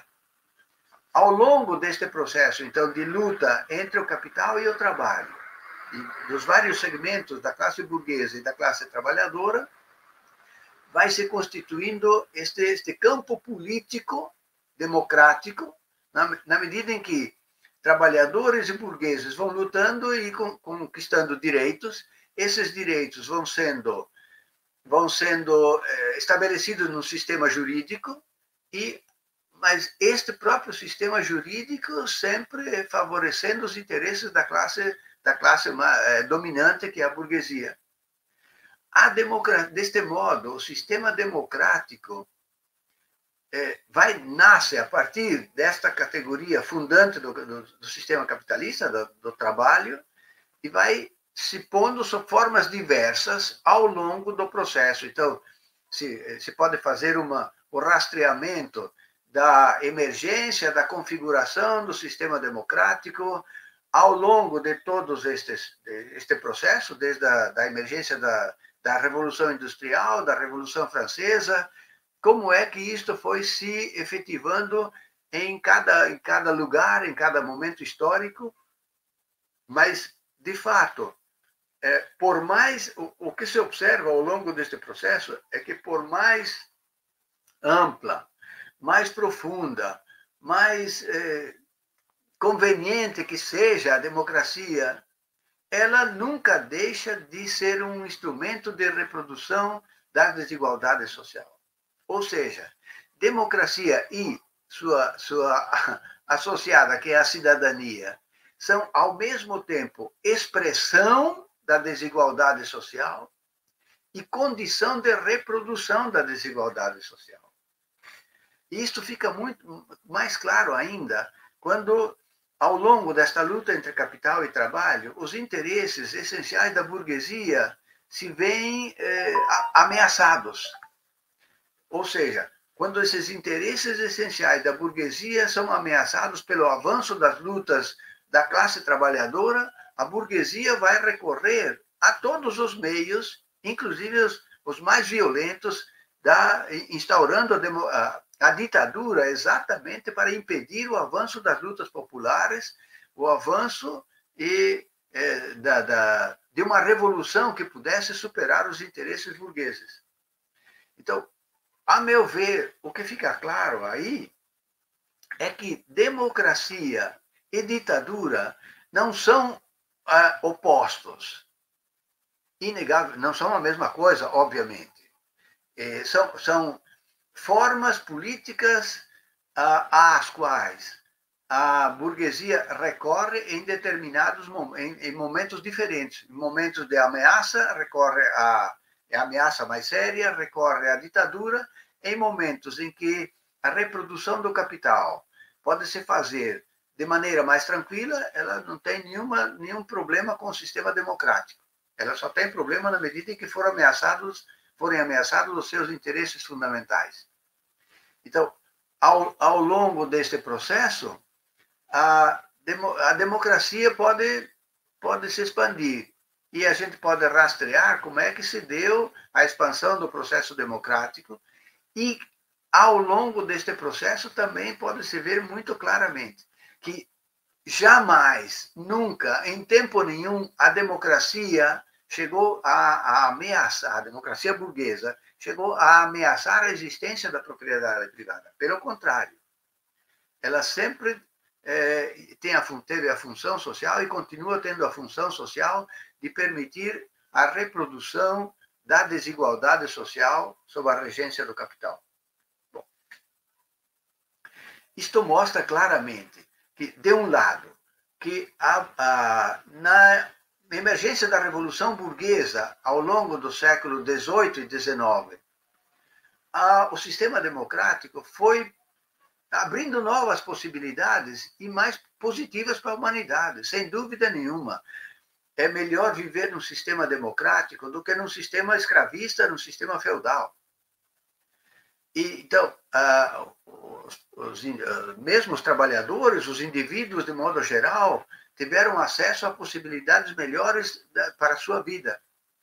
Ao longo deste processo, então, de luta entre o capital e o trabalho, e dos vários segmentos da classe burguesa e da classe trabalhadora, vai se constituindo este, este campo político democrático, na, na medida em que trabalhadores e burgueses vão lutando e conquistando direitos, esses direitos vão sendo, vão sendo eh, estabelecidos no sistema jurídico, e, mas este próprio sistema jurídico sempre favorecendo os interesses da classe, da classe eh, dominante, que é a burguesia. A democracia, deste modo, o sistema democrático eh, vai nasce a partir desta categoria fundante do, do, do sistema capitalista, do, do trabalho, e vai se pondo sob formas diversas ao longo do processo. Então, se, se pode fazer uma, o rastreamento da emergência, da configuração do sistema democrático ao longo de todos estes este processo, desde a da emergência da da Revolução Industrial, da Revolução Francesa, como é que isto foi se efetivando em cada, em cada lugar, em cada momento histórico. Mas, de fato, é, por mais, o, o que se observa ao longo deste processo é que, por mais ampla, mais profunda, mais é, conveniente que seja a democracia, ela nunca deixa de ser um instrumento de reprodução da desigualdade social. Ou seja, democracia e sua, sua associada, que é a cidadania, são, ao mesmo tempo, expressão da desigualdade social e condição de reprodução da desigualdade social. E isto fica muito mais claro ainda quando, ao longo desta luta entre capital e trabalho, os interesses essenciais da burguesia se veem eh, ameaçados. Ou seja, quando esses interesses essenciais da burguesia são ameaçados pelo avanço das lutas da classe trabalhadora, a burguesia vai recorrer a todos os meios, inclusive os, os mais violentos, da, instaurando a, demo, a, a ditadura exatamente para impedir o avanço das lutas populares, o avanço e, é, da, da, de uma revolução que pudesse superar os interesses burgueses. Então, a meu ver, o que fica claro aí é que democracia e ditadura não são ah, opostos. Inegável, não são a mesma coisa, obviamente. É, são, são formas políticas ah, às quais a burguesia recorre em determinados em, em momentos diferentes. Em momentos de ameaça, recorre à é a ameaça mais séria, recorre à ditadura, em momentos em que a reprodução do capital pode se fazer de maneira mais tranquila, ela não tem nenhuma, nenhum problema com o sistema democrático. Ela só tem problema na medida em que for ameaçados, forem ameaçados os seus interesses fundamentais. Então, ao, ao longo deste processo, a, demo, a democracia pode, pode se expandir. E a gente pode rastrear como é que se deu a expansão do processo democrático e, ao longo deste processo, também pode se ver muito claramente que jamais, nunca, em tempo nenhum, a democracia chegou a, a ameaçar, a democracia burguesa chegou a ameaçar a existência da propriedade privada. Pelo contrário, ela sempre é, tem a, teve a função social e continua tendo a função social de permitir a reprodução da desigualdade social sob a regência do capital. Bom, isto mostra claramente que, de um lado, que a, a, na emergência da Revolução Burguesa, ao longo do século dezoito e dezenove, a, o sistema democrático foi abrindo novas possibilidades e mais positivas para a humanidade, sem dúvida nenhuma. É melhor viver num sistema democrático do que num sistema escravista, num sistema feudal. E, então, ah, os, os, mesmo os trabalhadores, os indivíduos, de modo geral, tiveram acesso a possibilidades melhores para a sua vida.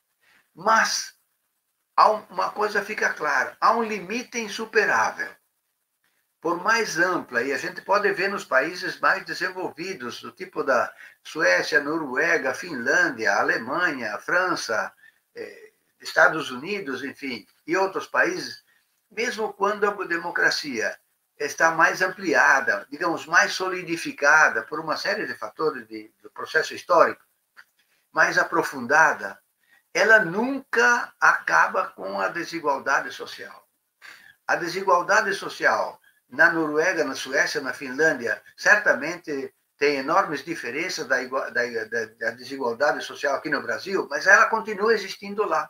Mas há uma coisa fica clara, há um limite insuperável. Por mais ampla, e a gente pode ver nos países mais desenvolvidos, do tipo da Suécia, Noruega, Finlândia, Alemanha, França, eh, Estados Unidos, enfim, e outros países, mesmo quando a democracia está mais ampliada, digamos, mais solidificada por uma série de fatores de, do processo histórico, mais aprofundada, ela nunca acaba com a desigualdade social. A desigualdade social na Noruega, na Suécia, na Finlândia, certamente tem enormes diferenças da, da, da, da desigualdade social aqui no Brasil, mas ela continua existindo lá.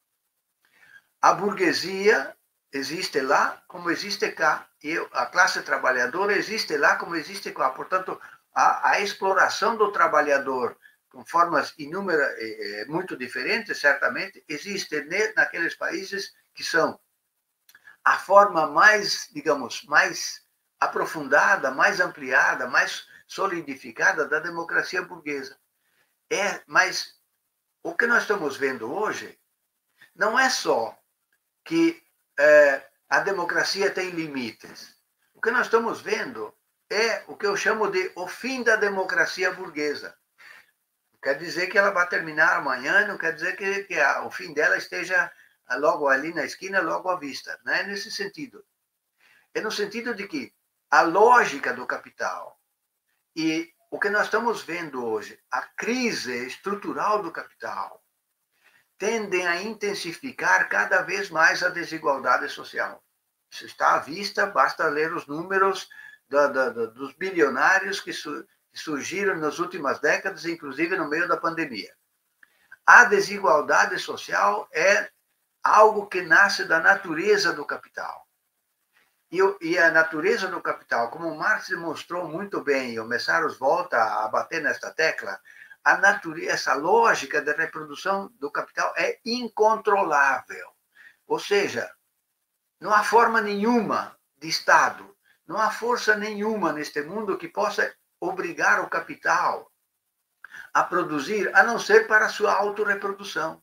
A burguesia existe lá como existe cá, e a classe trabalhadora existe lá como existe cá. Portanto, a, a exploração do trabalhador com formas inúmeras, muito diferentes, certamente, existe naqueles países que são a forma mais, digamos, mais aprofundada, mais ampliada, mais solidificada da democracia burguesa. É, mas o que nós estamos vendo hoje não é só que é, a democracia tem limites. O que nós estamos vendo é o que eu chamo de o fim da democracia burguesa. Não quer dizer que ela vai terminar amanhã, não quer dizer que, que a, o fim dela esteja logo ali na esquina, logo à vista. Não é nesse sentido. É no sentido de que a lógica do capital e o que nós estamos vendo hoje, a crise estrutural do capital, tendem a intensificar cada vez mais a desigualdade social. Isso está à vista, basta ler os números do, do, dos bilionários que, su, que surgiram nas últimas décadas, inclusive no meio da pandemia. a desigualdade social é algo que nasce da natureza do capital. E, e a natureza do capital, como Marx demonstrou muito bem, e o Messaros volta a bater nesta tecla, a natureza, essa lógica de reprodução do capital é incontrolável. Ou seja, não há forma nenhuma de Estado, não há força nenhuma neste mundo que possa obrigar o capital a produzir, a não ser para a sua autorreprodução.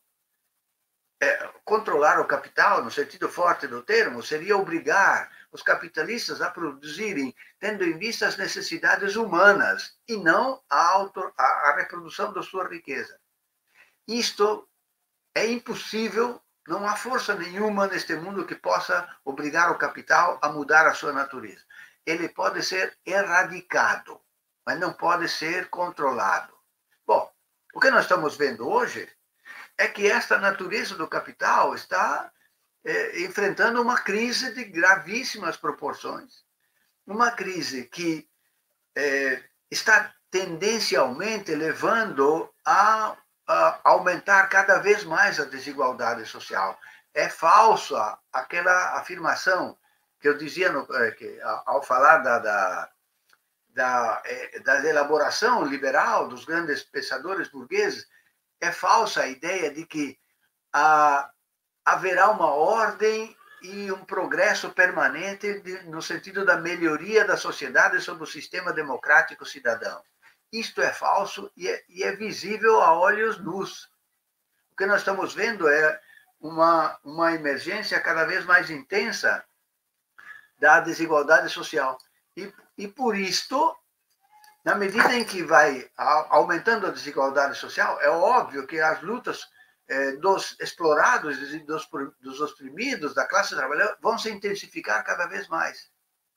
É, controlar o capital, no sentido forte do termo, seria obrigar os capitalistas a produzirem tendo em vista as necessidades humanas e não a, auto, a, a reprodução da sua riqueza. Isto é impossível, não há força nenhuma neste mundo que possa obrigar o capital a mudar a sua natureza. Ele pode ser erradicado, mas não pode ser controlado. Bom, o que nós estamos vendo hoje é que esta natureza do capital está é, enfrentando uma crise de gravíssimas proporções, uma crise que é, está tendencialmente levando a, a aumentar cada vez mais a desigualdade social. É falsa aquela afirmação que eu dizia no, que, ao falar da, da, da, da elaboração liberal dos grandes pensadores burgueses. É falsa a ideia de que ah, haverá uma ordem e um progresso permanente de, no sentido da melhoria da sociedade sob o sistema democrático cidadão. Isto é falso e é, e é visível a olhos nus. O que nós estamos vendo é uma, uma emergência cada vez mais intensa da desigualdade social. E, e por isto, na medida em que vai aumentando a desigualdade social, é óbvio que as lutas eh, dos explorados e dos, dos oprimidos, da classe trabalhadora, vão se intensificar cada vez mais.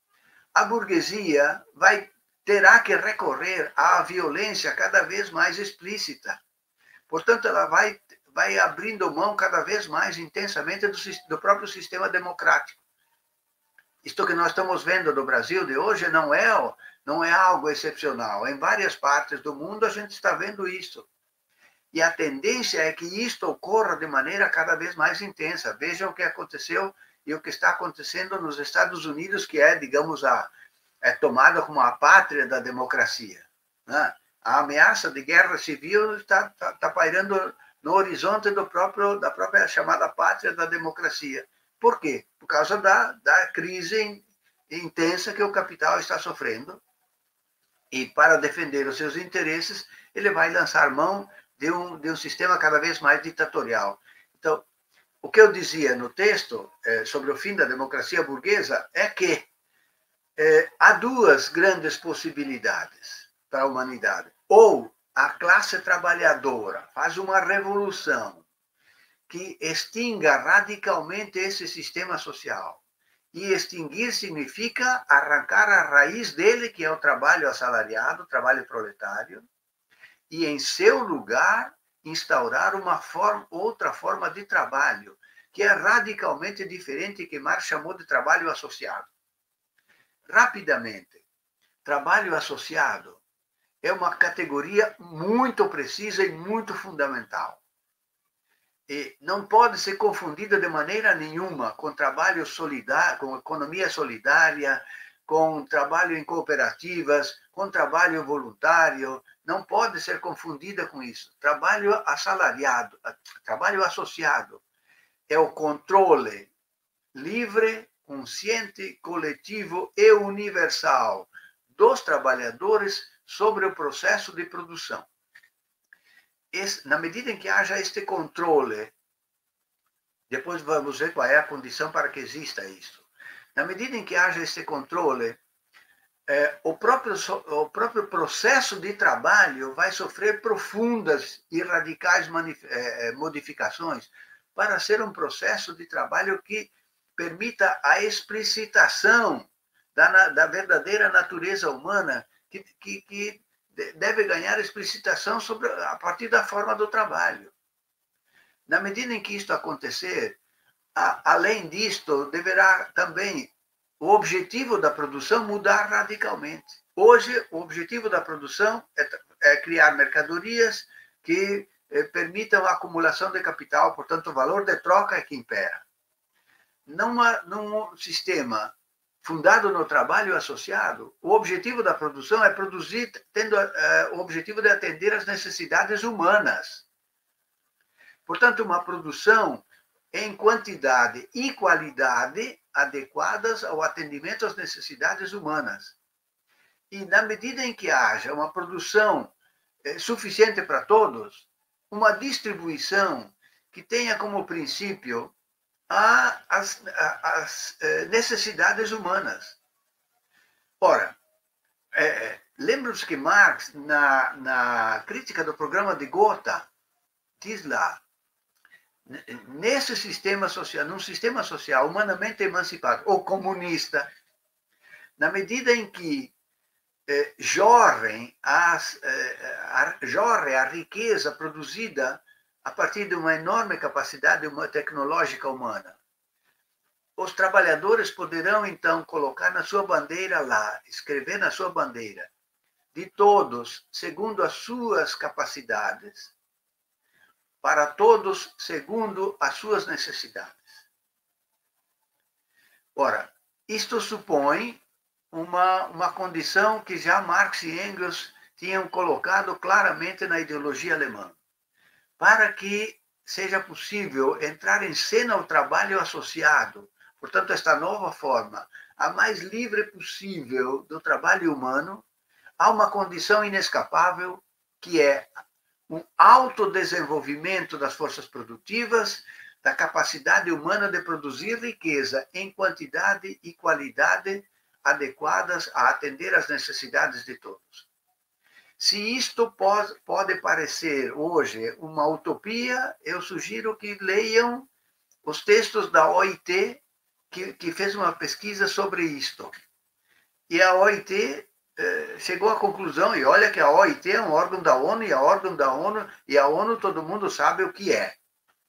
A burguesia vai, terá que recorrer à violência cada vez mais explícita. Portanto, ela vai, vai abrindo mão cada vez mais intensamente do, do próprio sistema democrático. Isto que nós estamos vendo no Brasil de hoje não é, não é algo excepcional. Em várias partes do mundo a gente está vendo isso. E a tendência é que isto ocorra de maneira cada vez mais intensa. Vejam o que aconteceu e o que está acontecendo nos Estados Unidos, que é, digamos, a, é tomada como a pátria da democracia, né? A ameaça de guerra civil está, está, está pairando no horizonte do próprio, da própria chamada pátria da democracia. Por quê? Por causa da, da crise intensa que o capital está sofrendo. E para defender os seus interesses, ele vai lançar mão de um, de um sistema cada vez mais ditatorial. Então, o que eu dizia no texto eh, sobre o fim da democracia burguesa é que eh, há duas grandes possibilidades para a humanidade. Ou a classe trabalhadora faz uma revolução que extinga radicalmente esse sistema social. E extinguir significa arrancar a raiz dele, que é o trabalho assalariado, o trabalho proletário, e em seu lugar instaurar uma forma, outra forma de trabalho, que é radicalmente diferente, que Marx chamou de trabalho associado. Rapidamente, trabalho associado é uma categoria muito precisa e muito fundamental. E não pode ser confundida de maneira nenhuma com trabalho solidário, com economia solidária, com trabalho em cooperativas, com trabalho voluntário. Não pode ser confundida com isso. Trabalho assalariado, trabalho associado é o controle livre, consciente, coletivo e universal dos trabalhadores sobre o processo de produção. Na medida em que haja este controle, depois vamos ver qual é a condição para que exista isso. Na medida em que haja este controle, eh, o, próprio, o próprio processo de trabalho vai sofrer profundas e radicais eh, modificações para ser um processo de trabalho que permita a explicitação da, da verdadeira natureza humana, que, que, que deve ganhar explicitação sobre, a partir da forma do trabalho. Na medida em que isto acontecer, a, além disto, deverá também o objetivo da produção mudar radicalmente. Hoje, o objetivo da produção é, é criar mercadorias que eh, permitam a acumulação de capital, portanto, o valor de troca é que impera. Numa, num sistema fundado no trabalho associado, o objetivo da produção é produzir, tendo uh, o objetivo de atender às necessidades humanas. Portanto, uma produção em quantidade e qualidade adequadas ao atendimento às necessidades humanas. E, na medida em que haja uma produção eh, suficiente para todos, uma distribuição que tenha como princípio a, as, a, as eh, necessidades humanas. Ora, é, lembra-se que Marx, na, na crítica do programa de Gotha, diz lá, nesse sistema social, num sistema social humanamente emancipado, ou comunista, na medida em que eh, jorrem as, eh, a, jorre a riqueza produzida a partir de uma enorme capacidade tecnológica humana, os trabalhadores poderão, então, colocar na sua bandeira lá, escrever na sua bandeira, de todos, segundo as suas capacidades, para todos, segundo as suas necessidades. Ora, isto supõe uma, uma condição que já Marx e Engels tinham colocado claramente na ideologia alemã. Para que seja possível entrar em cena o trabalho associado, portanto, esta nova forma, a mais livre possível do trabalho humano, há uma condição inescapável, que é um autodesenvolvimento das forças produtivas, da capacidade humana de produzir riqueza em quantidade e qualidade adequadas a atender às necessidades de todos. Se isto pode, pode parecer hoje uma utopia, eu sugiro que leiam os textos da O I T, que, que fez uma pesquisa sobre isto. E a O I T chegou à conclusão, e olha que a O I T é um órgão da ONU, e a órgão da ONU, e a ONU todo mundo sabe o que é.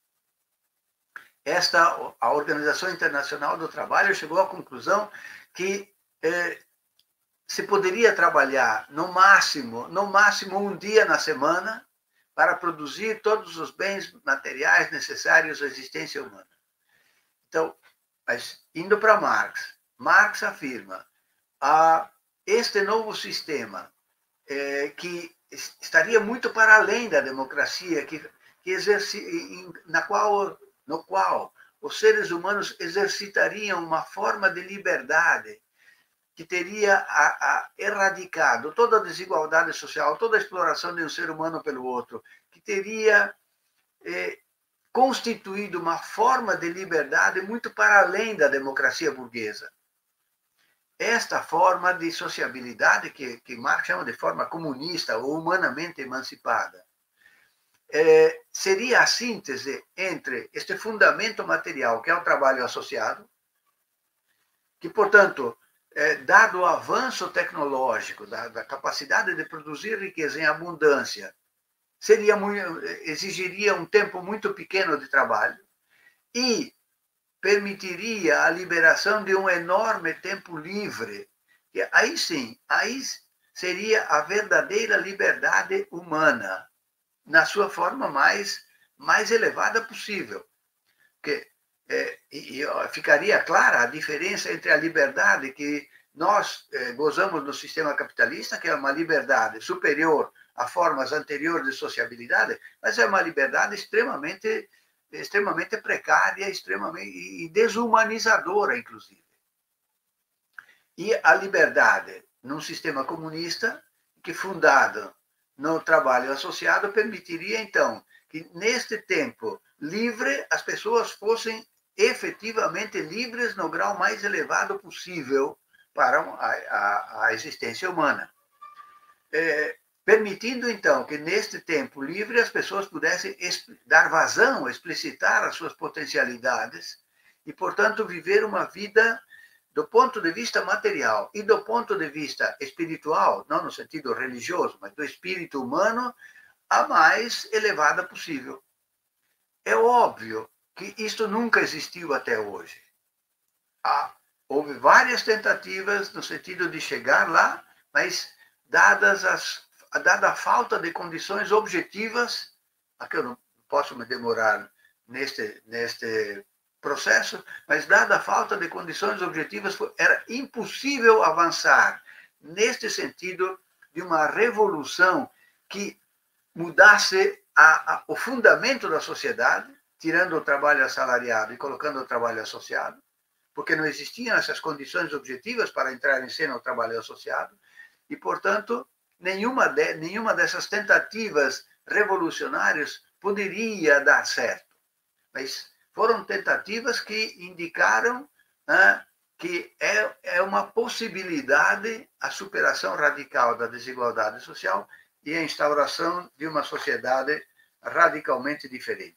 Esta, a Organização Internacional do Trabalho chegou à conclusão que eh, se poderia trabalhar no máximo, no máximo um dia na semana para produzir todos os bens materiais necessários à existência humana. Então, mas indo para Marx, Marx afirma a este novo sistema, é, que estaria muito para além da democracia, que, que exerce, na qual, no qual os seres humanos exercitariam uma forma de liberdade que teria a, a, erradicado toda a desigualdade social, toda a exploração de um ser humano pelo outro, que teria é, constituído uma forma de liberdade muito para além da democracia burguesa. Esta forma de sociabilidade, que, que Marx chama de forma comunista ou humanamente emancipada, é, seria a síntese entre este fundamento material, que é o trabalho associado, que, portanto, é, dado o avanço tecnológico, da, da capacidade de produzir riqueza em abundância, seria muito, exigiria um tempo muito pequeno de trabalho e permitiria a liberação de um enorme tempo livre. E aí sim, aí seria a verdadeira liberdade humana, na sua forma mais, mais elevada possível. Porque, é, e, e ficaria clara a diferença entre a liberdade que nós é, gozamos no sistema capitalista, que é uma liberdade superior a formas anteriores de sociabilidade, mas é uma liberdade extremamente extremamente precária, extremamente e desumanizadora, inclusive. E a liberdade num sistema comunista, que fundado no trabalho associado, permitiria, então, que neste tempo livre as pessoas fossem efetivamente livres no grau mais elevado possível para a, a, a existência humana. É, permitindo, então, que neste tempo livre as pessoas pudessem dar vazão, explicitar as suas potencialidades e, portanto, viver uma vida do ponto de vista material e do ponto de vista espiritual, não no sentido religioso, mas do espírito humano, a mais elevada possível. É óbvio que isto nunca existiu até hoje. Há, houve várias tentativas no sentido de chegar lá, mas dadas as dada a falta de condições objetivas aqui eu não posso me demorar neste, neste processo, mas dada a falta de condições objetivas, era impossível avançar neste sentido de uma revolução que mudasse a, a, o fundamento da sociedade, tirando o trabalho assalariado e colocando o trabalho associado, porque não existiam essas condições objetivas para entrar em cena o trabalho associado, e, portanto, nenhuma, de, nenhuma dessas tentativas revolucionárias poderia dar certo. Mas foram tentativas que indicaram, né, que é, é uma possibilidade a superação radical da desigualdade social e a instauração de uma sociedade radicalmente diferente.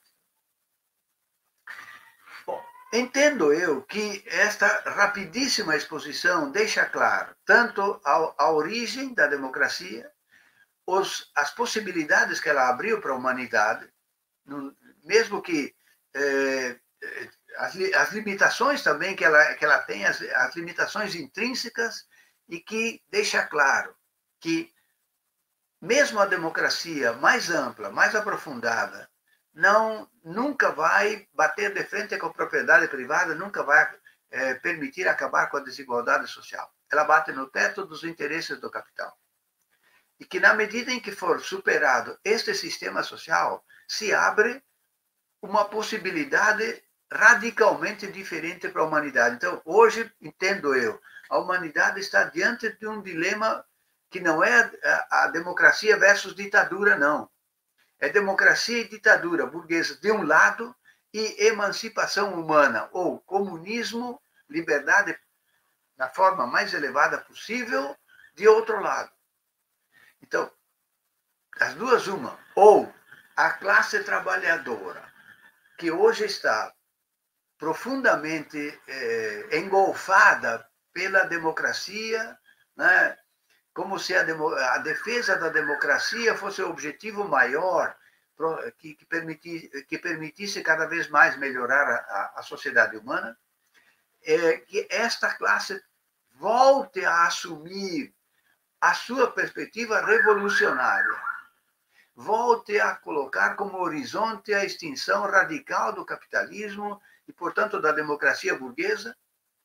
Bom, entendo eu que esta rapidíssima exposição deixa claro tanto a, a origem da democracia, os, as possibilidades que ela abriu para a humanidade, no, mesmo que eh, as, as limitações também que ela, que ela tem, as, as limitações intrínsecas, e que deixa claro que mesmo a democracia mais ampla, mais aprofundada, não, nunca vai bater de frente com a propriedade privada, nunca vai é, permitir acabar com a desigualdade social. Ela bate no teto dos interesses do capital. E que, na medida em que for superado este sistema social, se abre uma possibilidade radicalmente diferente para a humanidade. Então, hoje, entendo eu, a humanidade está diante de um dilema que não é a democracia versus ditadura, não. É democracia e ditadura burguesa de um lado e emancipação humana, ou comunismo, liberdade na forma mais elevada possível, de outro lado. Então, as duas, uma. Ou a classe trabalhadora, que hoje está profundamente eh, engolfada pela democracia, né? Como se a, demo, a defesa da democracia fosse o objetivo maior que, que, permitisse, que permitisse cada vez mais melhorar a, a sociedade humana, é, que esta classe volte a assumir a sua perspectiva revolucionária, volte a colocar como horizonte a extinção radical do capitalismo e, portanto, da democracia burguesa,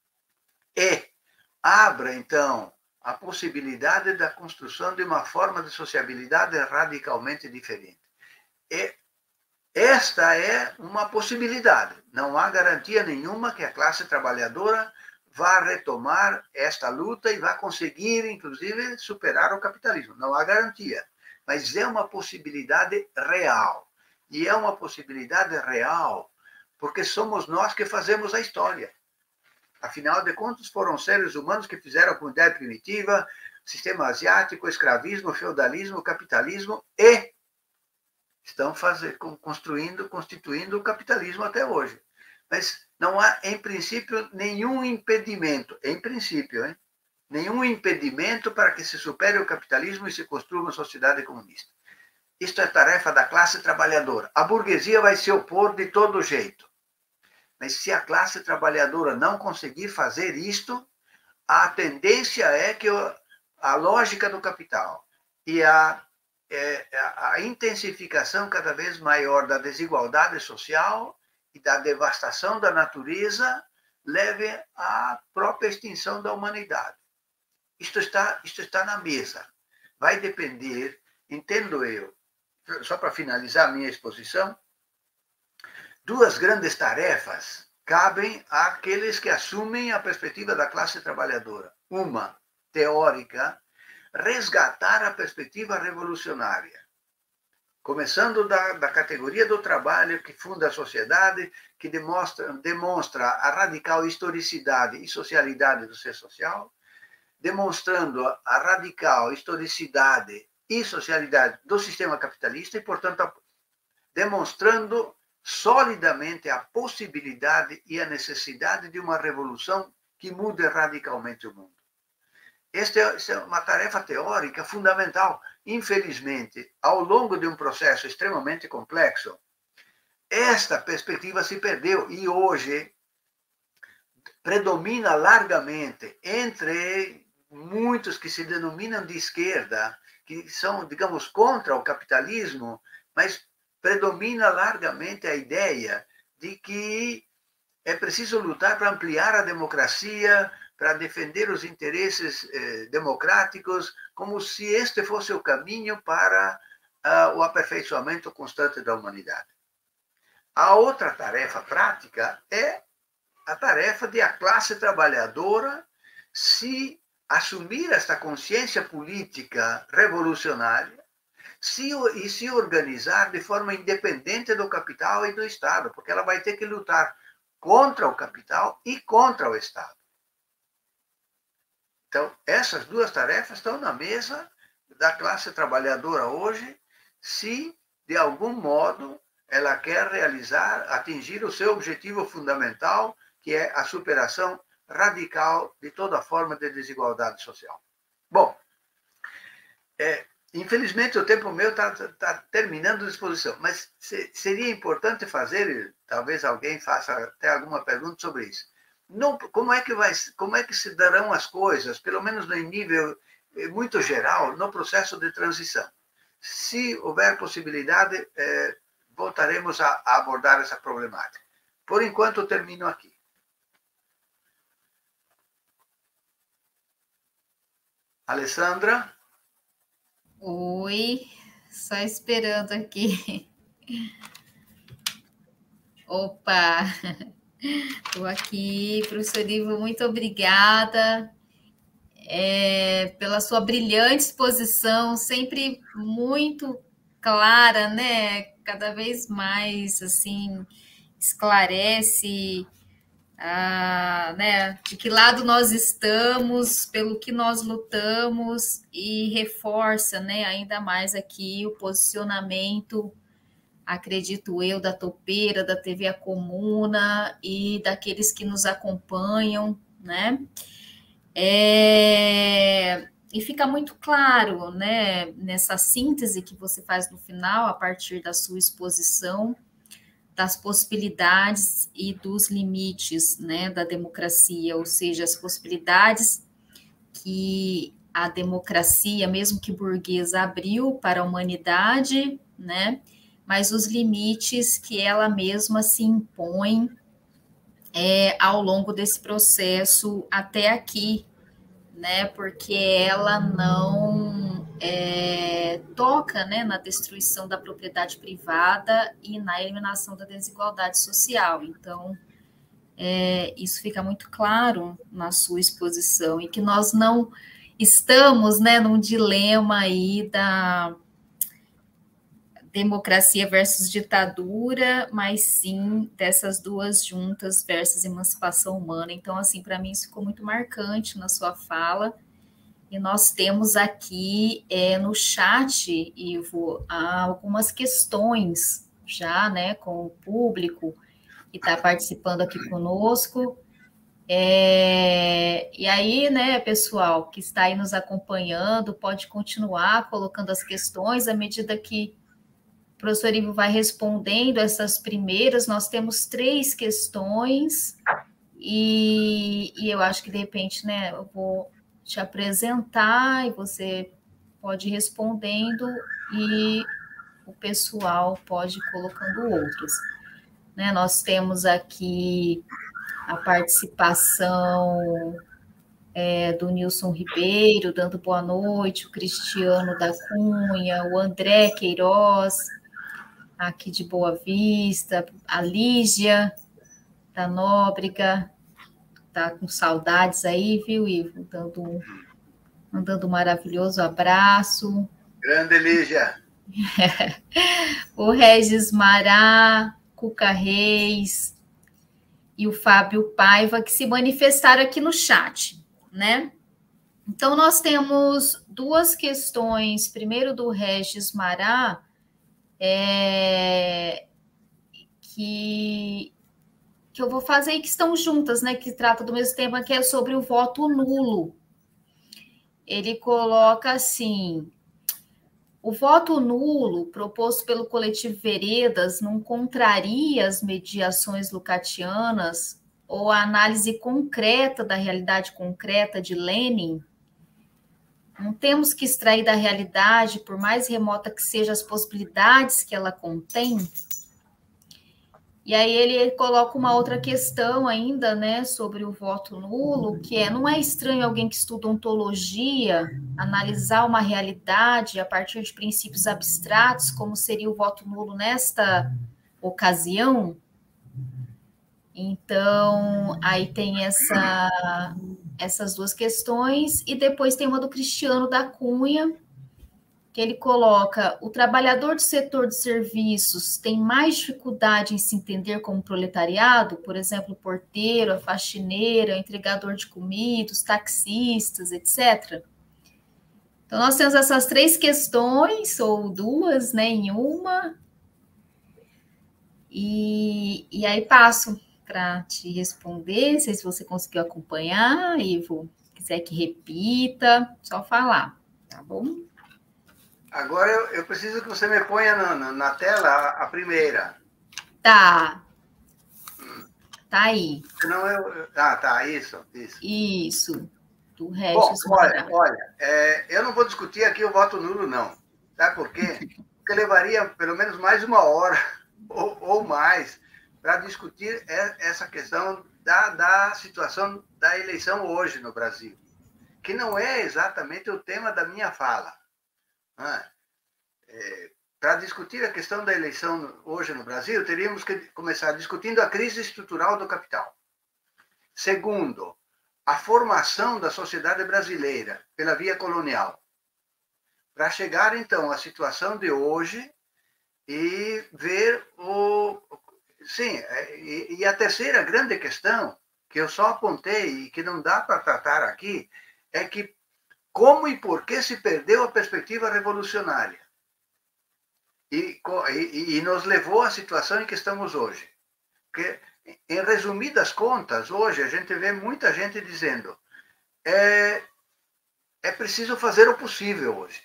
e abra, então, a possibilidade da construção de uma forma de sociabilidade radicalmente diferente. E esta é uma possibilidade. Não há garantia nenhuma que a classe trabalhadora vá retomar esta luta e vá conseguir, inclusive, superar o capitalismo. Não há garantia. Mas é uma possibilidade real. E é uma possibilidade real porque somos nós que fazemos a história. Afinal de contas, foram seres humanos que fizeram a comunidade primitiva, sistema asiático, escravismo, feudalismo, capitalismo, e estão fazer, construindo, constituindo o capitalismo até hoje. Mas não há, em princípio, nenhum impedimento, em princípio, hein? nenhum impedimento para que se supere o capitalismo e se construa uma sociedade comunista. Isto é tarefa da classe trabalhadora. A burguesia vai se opor de todo jeito. Mas se a classe trabalhadora não conseguir fazer isto, a tendência é que a lógica do capital e a, a intensificação cada vez maior da desigualdade social e da devastação da natureza leve à própria extinção da humanidade. Isto está, isto está na mesa. Vai depender, entendo eu, só para finalizar a minha exposição, duas grandes tarefas cabem àqueles que assumem a perspectiva da classe trabalhadora. Uma, teórica, resgatar a perspectiva revolucionária, começando da, da categoria do trabalho que funda a sociedade, que demonstra, demonstra a radical historicidade e socialidade do ser social, demonstrando a radical historicidade e socialidade do sistema capitalista e, portanto, demonstrando solidamente a possibilidade e a necessidade de uma revolução que mude radicalmente o mundo. Esta é uma tarefa teórica fundamental. Infelizmente, ao longo de um processo extremamente complexo, esta perspectiva se perdeu e hoje predomina largamente entre muitos que se denominam de esquerda, que são, digamos, contra o capitalismo, mas predomina largamente a ideia de que é preciso lutar para ampliar a democracia, para defender os interesses eh, democráticos, como se este fosse o caminho para uh, o aperfeiçoamento constante da humanidade. A outra tarefa prática é a tarefa de a classe trabalhadora se assumir esta consciência política revolucionária se, e se organizar de forma independente do capital e do Estado, porque ela vai ter que lutar contra o capital e contra o Estado. Então, essas duas tarefas estão na mesa da classe trabalhadora hoje, se, de algum modo, ela quer realizar, atingir o seu objetivo fundamental, que é a superação radical de toda forma de desigualdade social. Bom, é, infelizmente o tempo meu está tá terminando a exposição, mas se, seria importante fazer, talvez alguém faça até alguma pergunta sobre isso. Não, como é que vai, como é que se darão as coisas, pelo menos no nível muito geral, no processo de transição? Se houver possibilidade, é, voltaremos a, a abordar essa problemática. Por enquanto, eu termino aqui. Alessandra?
Oi, só esperando aqui. Opa, estou aqui, professor Ivo, muito obrigada é, pela sua brilhante exposição, sempre muito clara, né? Cada vez mais, assim, esclarece ah, né, de que lado nós estamos, pelo que nós lutamos e reforça, né, ainda mais aqui o posicionamento, acredito eu, da Topeira, da T V A Comuna e daqueles que nos acompanham, né? É, e fica muito claro, né, nessa síntese que você faz no final, a partir da sua exposição, das possibilidades e dos limites, né, da democracia, ou seja, as possibilidades que a democracia, mesmo que burguesa, abriu para a humanidade, né, mas os limites que ela mesma se impõe é, ao longo desse processo até aqui, né, porque ela não é, toca, né, na destruição da propriedade privada e na eliminação da desigualdade social. Então, é, isso fica muito claro na sua exposição, e que nós não estamos, né, num dilema aí da democracia versus ditadura, mas sim dessas duas juntas versus emancipação humana. Então, assim, para mim isso ficou muito marcante na sua fala. E nós temos aqui é, no chat, Ivo, algumas questões já, né, com o público que está participando aqui conosco. É, e aí, né, pessoal que está aí nos acompanhando, pode continuar colocando as questões à medida que o professor Ivo vai respondendo essas primeiras. Nós temos três questões e, e eu acho que, de repente, né, eu vou te apresentar e você pode ir respondendo e o pessoal pode ir colocando outros. Né, nós temos aqui a participação é, do Nilson Ribeiro, dando boa noite, o Cristiano da Cunha, o André Queiroz, aqui de Boa Vista, a Lígia da Nóbrega, tá com saudades aí, viu, Ivo? Dando, mandando um maravilhoso abraço.
Grande Lígia.
O Regis Mará, Cuca Reis e o Fábio Paiva, que se manifestaram aqui no chat, né? Então, nós temos duas questões. Primeiro, do Regis Mará, é, que, que eu vou fazer e que estão juntas, né? Que trata do mesmo tema, que é sobre o voto nulo. Ele coloca assim: o voto nulo proposto pelo coletivo Veredas não contraria as mediações lucatianas ou a análise concreta da realidade concreta de Lenin? Não temos que extrair da realidade, por mais remota que sejam as possibilidades que ela contém. E aí ele coloca uma outra questão ainda, né, sobre o voto nulo, que é, não é estranho alguém que estuda ontologia analisar uma realidade a partir de princípios abstratos, como seria o voto nulo nesta ocasião? Então, aí tem essa, essas duas questões, e depois tem uma do Cristiano da Cunha, que ele coloca: o trabalhador do setor de serviços tem mais dificuldade em se entender como proletariado, por exemplo, o porteiro, a faxineira, o entregador de comida, os taxistas, etcétera. Então, nós temos essas três questões, ou duas, né, em uma, e, e aí passo para te responder, não sei se você conseguiu acompanhar, Ivo, se quiser que repita, só falar, tá bom?
Agora eu, eu preciso que você me ponha na, na, na tela a, a primeira.
Tá. Tá aí.
Senão eu... Ah, tá, isso, isso.
Isso. Do
Bom,
Regis
olha, olha é, eu não vou discutir aqui o voto nulo, não. Sabe por quê? Porque levaria pelo menos mais uma hora ou, ou mais para discutir essa questão da, da situação da eleição hoje no Brasil, que não é exatamente o tema da minha fala. Ah, é, para discutir a questão da eleição hoje no Brasil, teríamos que começar discutindo a crise estrutural do capital. Segundo, a formação da sociedade brasileira pela via colonial, para chegar, então, à situação de hoje e ver o... Sim, e, e a terceira grande questão, que eu só apontei e que não dá para tratar aqui, é que como e por que se perdeu a perspectiva revolucionária e, e, e nos levou à situação em que estamos hoje. Porque, em resumidas contas, hoje a gente vê muita gente dizendo é, é preciso fazer o possível hoje.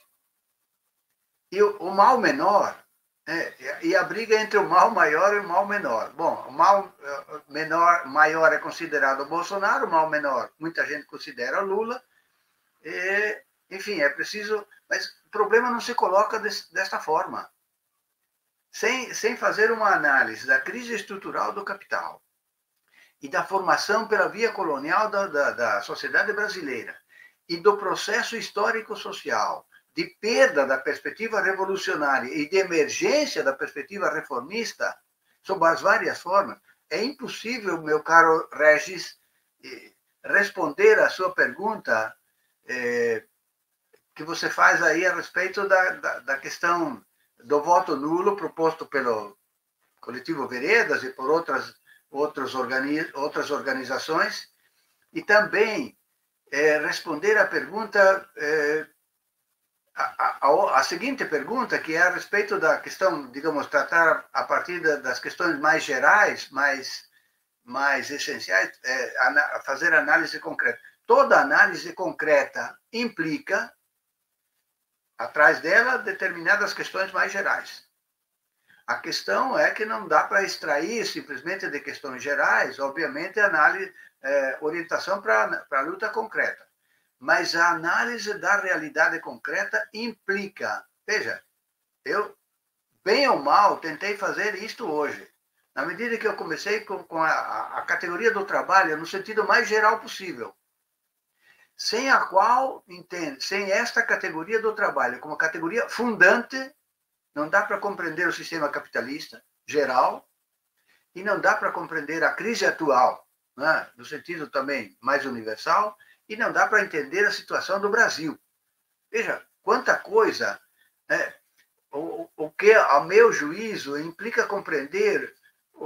E o, o mal menor, é, e a briga entre o mal maior e o mal menor. Bom, o mal menor, maior é considerado o Bolsonaro, o mal menor muita gente considera o Lula. E, enfim, é preciso... Mas o problema não se coloca des, desta forma. Sem, sem fazer uma análise da crise estrutural do capital e da formação pela via colonial da, da, da sociedade brasileira e do processo histórico-social de perda da perspectiva revolucionária e de emergência da perspectiva reformista, sob as várias formas, é impossível, meu caro Regis, responder à sua pergunta é, que você faz aí a respeito da, da, da questão do voto nulo proposto pelo Coletivo Veredas e por outras, outros organi outras organizações, e também é, responder à pergunta, é, a, a, a seguinte pergunta, que é a respeito da questão, digamos, tratar a partir das questões mais gerais, mais, mais essenciais, é, fazer análise concreta. Toda análise concreta implica, atrás dela, determinadas questões mais gerais. A questão é que não dá para extrair simplesmente de questões gerais, obviamente, análise, é, orientação para a luta concreta. Mas a análise da realidade concreta implica... Veja, eu, bem ou mal, tentei fazer isto hoje. Na medida que eu comecei com, com a, a categoria do trabalho no sentido mais geral possível, sem a qual, entende, sem esta categoria do trabalho como categoria fundante, não dá para compreender o sistema capitalista geral e não dá para compreender a crise atual, né, no sentido também mais universal, e não dá para entender a situação do Brasil. Veja, quanta coisa, né, o, o que, a meu juízo, implica compreender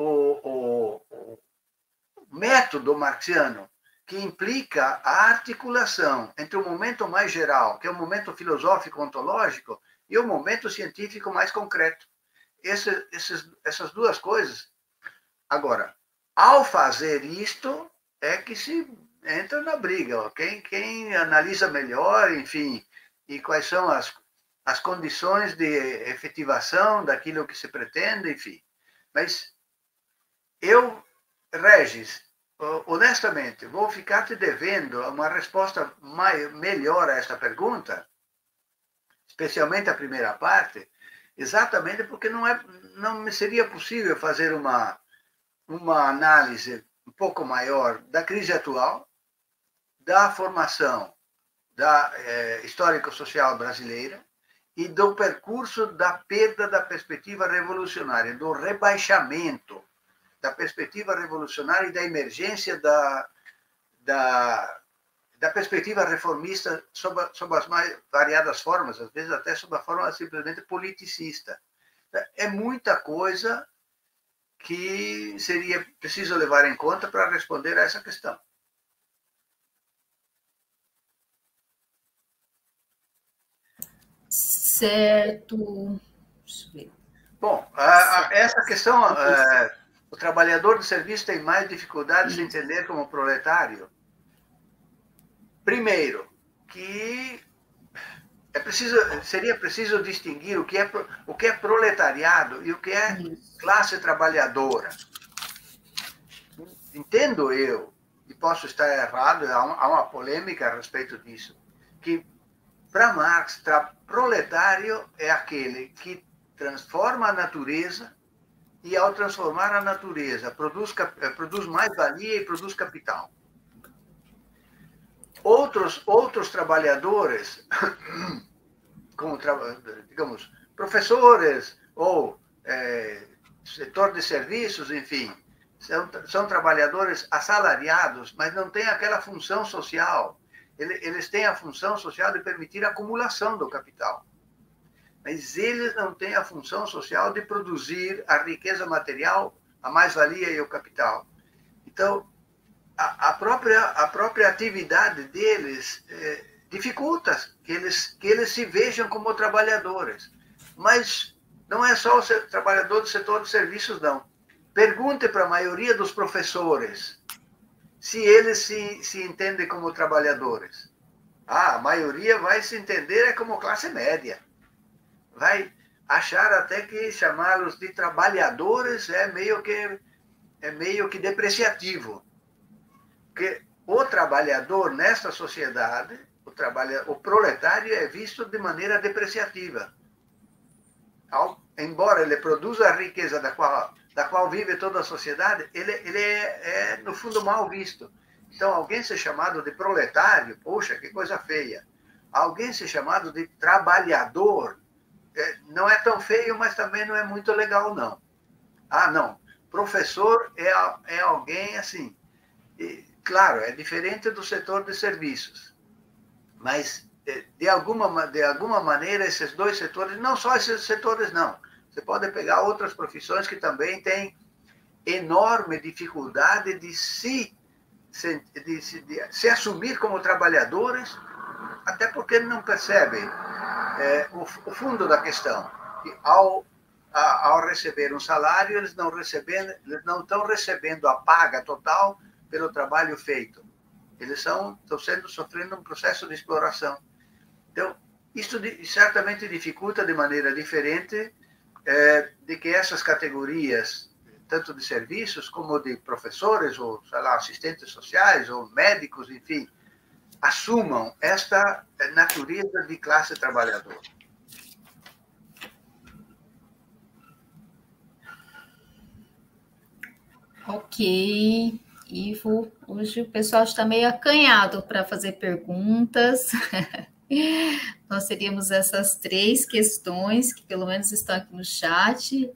o, o, o método marxiano, que implica a articulação entre o momento mais geral, que é o momento filosófico ontológico, e o momento científico mais concreto. Esse, esses, essas duas coisas. Agora, ao fazer isto, é que se entra na briga. Quem, quem analisa melhor, enfim, e quais são as, as condições de efetivação daquilo que se pretende, enfim. Mas eu, Regis, honestamente, vou ficar te devendo uma resposta mais, melhor a esta pergunta, especialmente a primeira parte, exatamente porque não, é, não me seria possível fazer uma, uma análise um pouco maior da crise atual, da formação da eh, histórico-social brasileira e do percurso da perda da perspectiva revolucionária, do rebaixamento da perspectiva revolucionária e da emergência da, da, da perspectiva reformista sob, sob as mais variadas formas, às vezes até sob a forma simplesmente politicista. É muita coisa que seria preciso levar em conta para responder a essa questão.
Certo. Deixa eu ver.
Bom, a, a, essa questão, a, o trabalhador do serviço tem mais dificuldade de se entender como proletário. Primeiro, que é preciso, seria preciso distinguir o que, é, o que é proletariado e o que é classe trabalhadora. Entendo eu, e posso estar errado, há uma, há uma polêmica a respeito disso, que para Marx, proletário é aquele que transforma a natureza e, ao transformar a natureza, produz, produz mais-valia e produz capital. Outros, outros trabalhadores, como, digamos, professores ou é, setor de serviços, enfim, são, são trabalhadores assalariados, mas não têm aquela função social. Eles têm a função social de permitir a acumulação do capital. Mas eles não têm a função social de produzir a riqueza material, a mais-valia e o capital. Então, a, a, própria, a própria atividade deles é, dificulta que eles, que eles se vejam como trabalhadores. Mas não é só o trabalhador do setor de serviços, não. Pergunte para a maioria dos professores se eles se, se entendem como trabalhadores. Ah, a maioria vai se entender como classe média. Vai achar até que chamá-los de trabalhadores é meio que, é meio que depreciativo. Porque o trabalhador nesta sociedade, o, trabalha, o proletário é visto de maneira depreciativa. Ao, embora ele produza a riqueza da qual, da qual vive toda a sociedade, ele, ele é, é, no fundo, mal visto. Então, alguém ser chamado de proletário, poxa, que coisa feia. Alguém ser chamado de trabalhador, é, não é tão feio, mas também não é muito legal, não. Ah, não. Professor é, é alguém assim. E, claro, é diferente do setor de serviços. Mas, de alguma, de alguma maneira, esses dois setores, não só esses setores, não. Você pode pegar outras profissões que também têm enorme dificuldade de se, de, se, de se assumir como trabalhadores, até porque não percebem é, o, o fundo da questão. Que ao, a, ao receber um salário, eles não, recebendo, eles não estão recebendo a paga total pelo trabalho feito. Eles são, estão sendo, sofrendo um processo de exploração. Então, isso certamente dificulta de maneira diferente é, de que essas categorias, tanto de serviços como de professores, ou, sei lá, assistentes sociais, ou médicos, enfim, assumam esta natureza de classe trabalhadora.
Ok, Ivo. Hoje o pessoal está meio acanhado para fazer perguntas. Nós teríamos essas três questões, que pelo menos estão aqui no chat.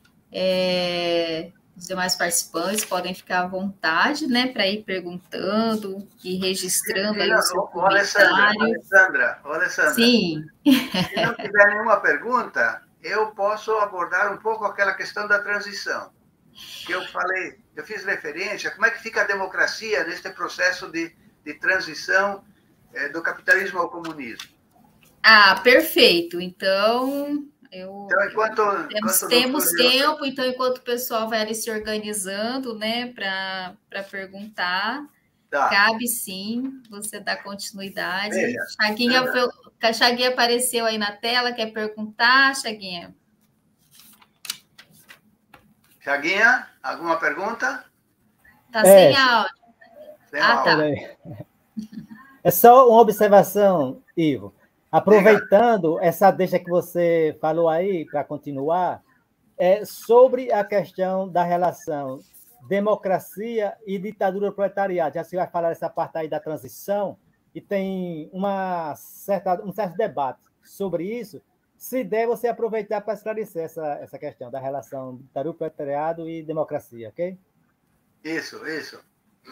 É, os demais participantes podem ficar à vontade, né, para ir perguntando e registrando aí o seu comentário.
Alessandra, Alessandra,
sim.
Se não tiver nenhuma pergunta, eu posso abordar um pouco aquela questão da transição, que eu falei, eu fiz referência, como é que fica a democracia neste processo de, de transição é, do capitalismo ao comunismo.
Ah, perfeito. Então, eu,
então enquanto,
temos,
enquanto
temos tempo, então, enquanto o pessoal vai ali se organizando, né, para perguntar, tá. Cabe sim você dar continuidade. Veja, Chaguinha, a Chaguinha apareceu aí na tela, quer perguntar, Chaguinha?
Chaguinha, alguma pergunta?
Tá
É,
sem áudio.
Sem
Ah,
áudio.
tá.
é só uma observação, Ivo. Aproveitando essa deixa que você falou aí, para continuar, é sobre a questão da relação democracia e ditadura proletariada. Já se vai falar essa parte aí da transição, e tem uma certa, um certo debate sobre isso. Se der, você aproveitar para esclarecer essa, essa questão da relação ditadura proletariado e democracia, ok?
Isso, isso.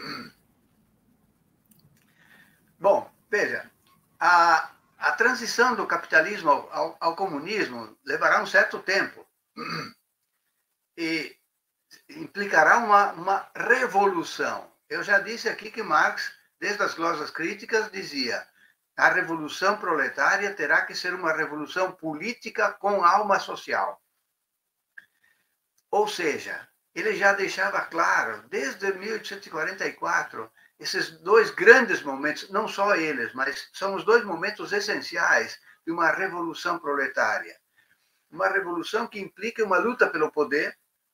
Bom, veja, a, a transição do capitalismo ao, ao, ao comunismo levará um certo tempo e implicará uma, uma revolução. Eu já disse aqui que Marx, desde as glosas críticas, dizia: a revolução proletária terá que ser uma revolução política com alma social. Ou seja, ele já deixava claro, desde mil oitocentos e quarenta e quatro, esses dois grandes momentos, não só eles, mas são os dois momentos essenciais de uma revolução proletária. Uma revolução que implica uma luta pelo poder,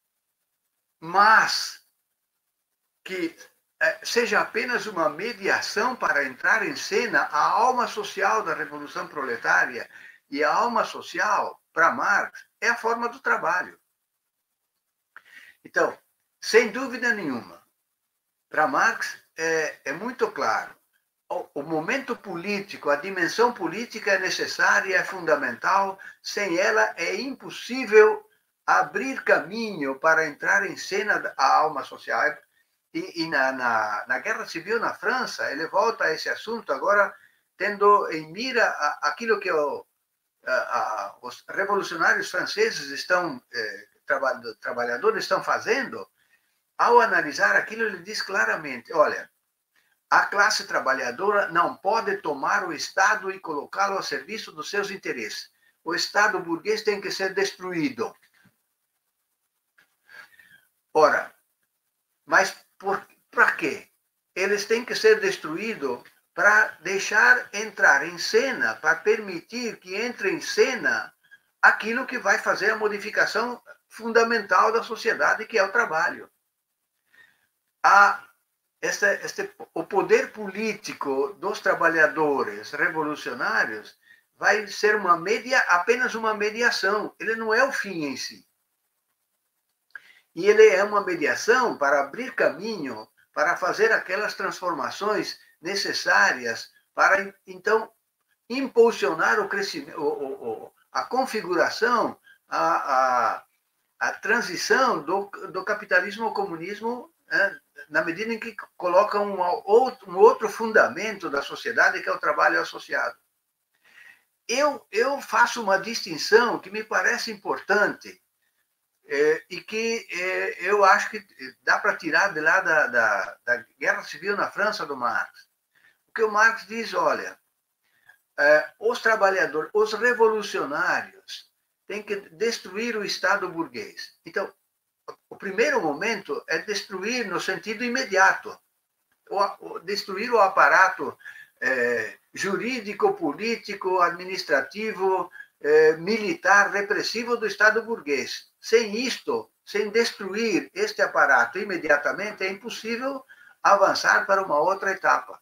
mas que seja apenas uma mediação para entrar em cena a alma social da revolução proletária. E a alma social, para Marx, é a forma do trabalho. Então, sem dúvida nenhuma, para Marx é, é muito claro, o, o momento político, a dimensão política é necessária, é fundamental, sem ela é impossível abrir caminho para entrar em cena a alma social. E, e na, na, na Guerra Civil na França, ele volta a esse assunto, agora tendo em mira a, aquilo que o, a, a, os revolucionários franceses estão, eh, traba, trabalhadores estão fazendo. Ao analisar aquilo, ele diz claramente: olha, a classe trabalhadora não pode tomar o Estado e colocá-lo a serviço dos seus interesses. O Estado burguês tem que ser destruído. Ora, mas para quê? Eles têm que ser destruídos para deixar entrar em cena, para permitir que entre em cena aquilo que vai fazer a modificação fundamental da sociedade, que é o trabalho. A, este, este, o poder político dos trabalhadores revolucionários vai ser uma media, apenas uma mediação. Ele não é o fim em si. E ele é uma mediação para abrir caminho, para fazer aquelas transformações necessárias para, então, impulsionar o crescimento, o, o, a configuração, a, a, a transição do, do capitalismo ao comunismo, né, na medida em que coloca um outro, um outro fundamento da sociedade, que é o trabalho associado. Eu, eu faço uma distinção que me parece importante, É, e que é, eu acho que dá para tirar de lá da, da, da Guerra Civil na França do Marx. Porque o Marx diz: olha, é, os trabalhadores, os revolucionários têm que destruir o Estado burguês. Então, o primeiro momento é destruir no sentido imediato, o, o, destruir o aparato é, jurídico, político, administrativo, é, militar, repressivo do Estado burguês. Sem isto, sem destruir este aparato imediatamente, é impossível avançar para uma outra etapa.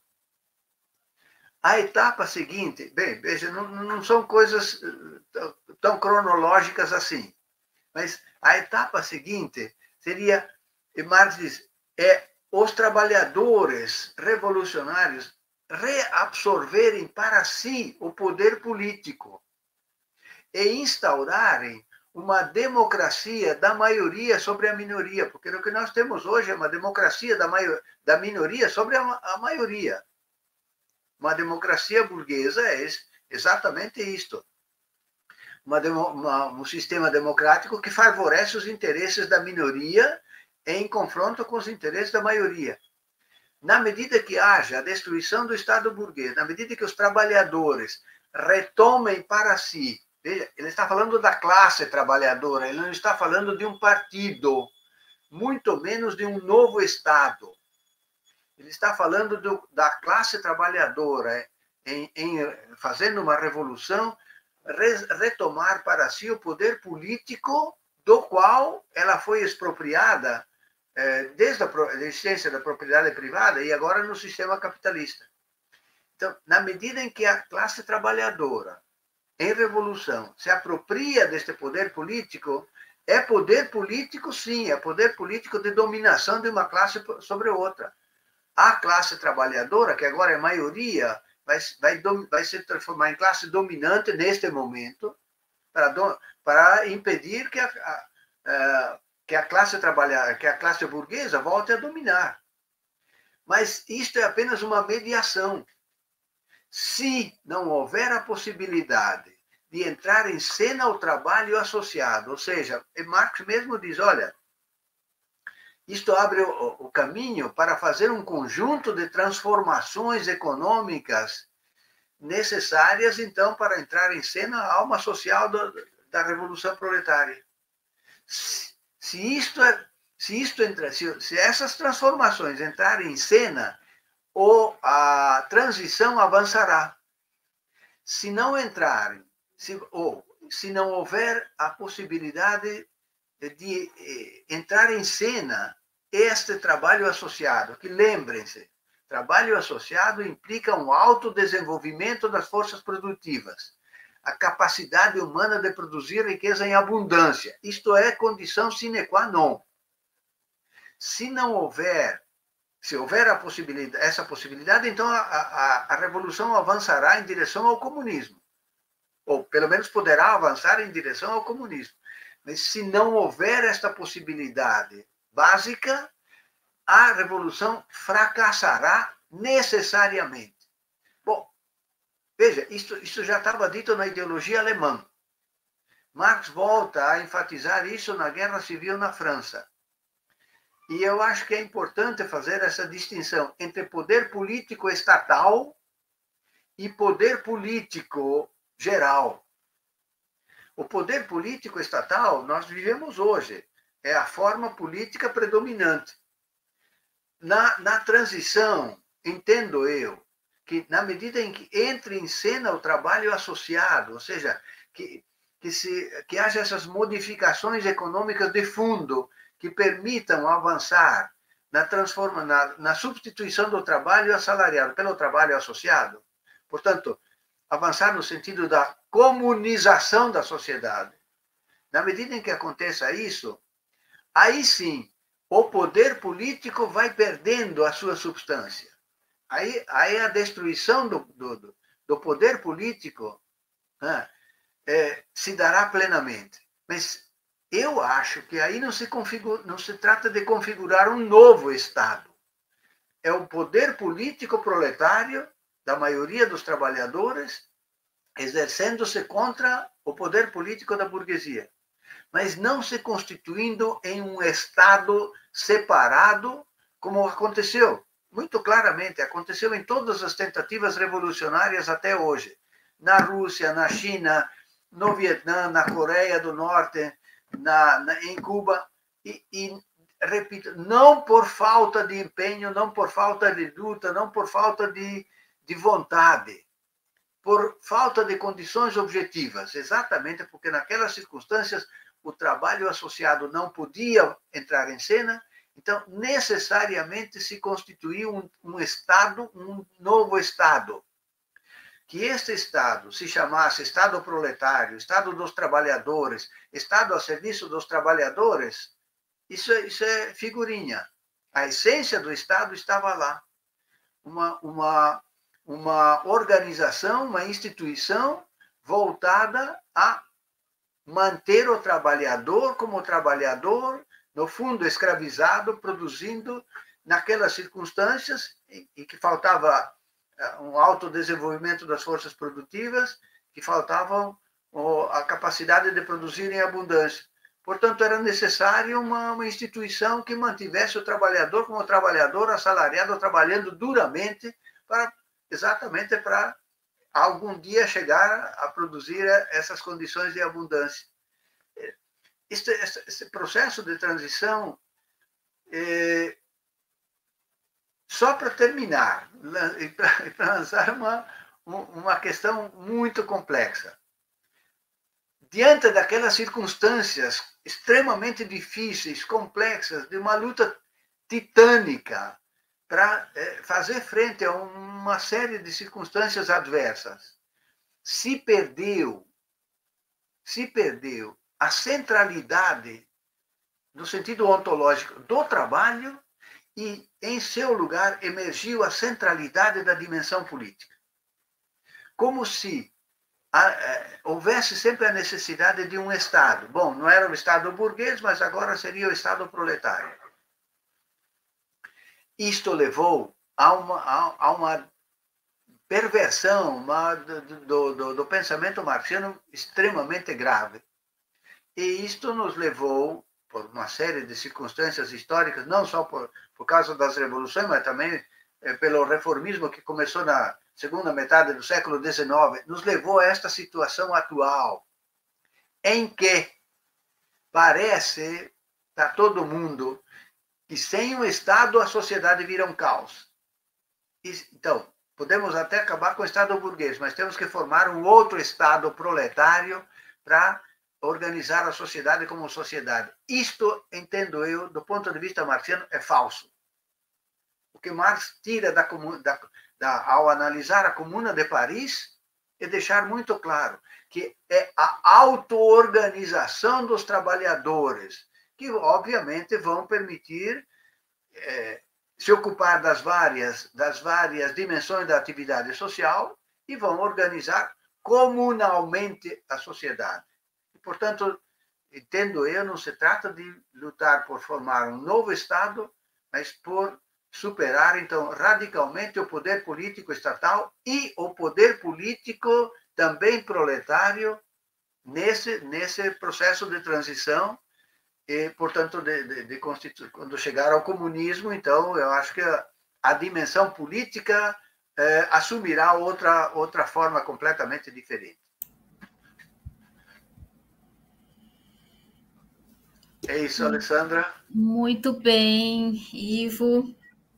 A etapa seguinte, bem, veja, não, não são coisas tão cronológicas assim, mas a etapa seguinte seria, Marx diz, é os trabalhadores revolucionários reabsorverem para si o poder político e instaurarem uma democracia da maioria sobre a minoria, porque o que nós temos hoje é uma democracia da, maior, da minoria sobre a, a maioria. Uma democracia burguesa é exatamente isto. Uma, uma, um sistema democrático que favorece os interesses da minoria em confronto com os interesses da maioria. Na medida que haja a destruição do Estado burguês, na medida que os trabalhadores retomem para si, veja, ele está falando da classe trabalhadora, ele não está falando de um partido, muito menos de um novo Estado. Ele está falando do, da classe trabalhadora, em, em, fazendo uma revolução, res, retomar para si o poder político do qual ela foi expropriada desde a existência da propriedade privada e agora no sistema capitalista. Então, na medida em que a classe trabalhadora, em revolução, se apropria deste poder político, é poder político, sim, é poder político de dominação de uma classe sobre outra. A classe trabalhadora, que agora é maioria, vai, vai, vai se transformar em classe dominante neste momento, para, do, para impedir que a, a, a, que a classe trabalhadora, que a classe burguesa volte a dominar. Mas isto é apenas uma mediação. Se não houver a possibilidade de entrar em cena o trabalho associado, ou seja, Marx mesmo diz, olha, isto abre o, o caminho para fazer um conjunto de transformações econômicas necessárias, então, para entrar em cena a alma social do, da Revolução Proletária. Se, se isto é, se isto entra, se, se essas transformações entrarem em cena, ou a transição avançará. Se não entrarem, se, ou se não houver a possibilidade de eh, entrar em cena este trabalho associado, que lembrem-se, trabalho associado implica um autodesenvolvimento das forças produtivas, a capacidade humana de produzir riqueza em abundância. Isto é condição sine qua non. Se não houver Se houver a possibilidade, essa possibilidade, então a, a, a revolução avançará em direção ao comunismo. Ou, pelo menos, poderá avançar em direção ao comunismo. Mas, se não houver esta possibilidade básica, a revolução fracassará necessariamente. Bom, veja, isso, isso já estava dito na ideologia alemã. Marx volta a enfatizar isso na Guerra Civil na França. E eu acho que é importante fazer essa distinção entre poder político estatal e poder político geral. O poder político estatal nós vivemos hoje, é a forma política predominante. Na, na transição, entendo eu, que na medida em que entre em cena o trabalho associado, ou seja, que, que, se, que haja essas modificações econômicas de fundo, que permitam avançar na, transforma, na, na substituição do trabalho assalariado pelo trabalho associado. Portanto, avançar no sentido da comunização da sociedade. Na medida em que aconteça isso, aí sim, o poder político vai perdendo a sua substância. Aí, aí a destruição do, do, do poder político, né, é, se dará plenamente. Mas eu acho que aí não se, configura, não se trata de configurar um novo Estado. É o poder político proletário da maioria dos trabalhadores exercendo-se contra o poder político da burguesia, mas não se constituindo em um Estado separado, como aconteceu muito claramente, aconteceu em todas as tentativas revolucionárias até hoje. Na Rússia, na China, no Vietnã, na Coreia do Norte, Na, na, em Cuba, e, e, repito, não por falta de empenho, não por falta de luta, não por falta de, de vontade, por falta de condições objetivas, exatamente porque naquelas circunstâncias o trabalho associado não podia entrar em cena, então necessariamente se constituiu um, um Estado, um novo Estado. Que este Estado se chamasse Estado proletário, Estado dos trabalhadores, Estado a serviço dos trabalhadores, isso é, isso é figurinha. A essência do Estado estava lá. Uma, uma, uma organização, uma instituição voltada a manter o trabalhador como trabalhador, no fundo escravizado, produzindo naquelas circunstâncias em que faltava um autodesenvolvimento das forças produtivas, que faltavam a capacidade de produzir em abundância. Portanto, era necessário uma, uma instituição que mantivesse o trabalhador como trabalhador assalariado, trabalhando duramente, para, exatamente para algum dia chegar a produzir essas condições de abundância. Este, este processo de transição, é, só para terminar, e para lançar uma, uma questão muito complexa. Diante daquelas circunstâncias extremamente difíceis, complexas, de uma luta titânica para é, fazer frente a uma série de circunstâncias adversas. Se perdeu, se perdeu a centralidade, no sentido ontológico, do trabalho, e, em seu lugar, emergiu a centralidade da dimensão política. Como se a, é, houvesse sempre a necessidade de um Estado. Bom, não era o Estado burguês, mas agora seria o Estado proletário. Isto levou a uma, a, a uma perversão uma, do, do, do pensamento marxiano extremamente grave. E isto nos levou, por uma série de circunstâncias históricas, não só por, por causa das revoluções, mas também é, pelo reformismo que começou na segunda metade do século dezenove, nos levou a esta situação atual, em que parece para todo mundo que sem o Estado a sociedade vira um caos. Então, podemos até acabar com o Estado burguês, mas temos que formar um outro Estado proletário para organizar a sociedade como sociedade. Isto, entendo eu, do ponto de vista marxiano, é falso. O que Marx tira da, da, da, ao analisar a Comuna de Paris é deixar muito claro que é a auto-organização dos trabalhadores, que obviamente vão permitir é, se ocupar das várias, das várias dimensões da atividade social e vão organizar comunalmente a sociedade. E, portanto, entendo eu, não se trata de lutar por formar um novo Estado, mas por superar, então, radicalmente o poder político estatal e o poder político também proletário nesse, nesse processo de transição. E, portanto, de, de, de constitu... quando chegar ao comunismo, então, eu acho que a, a dimensão política eh, assumirá outra, outra forma completamente diferente. É isso, Alessandra?
Muito bem, Ivo.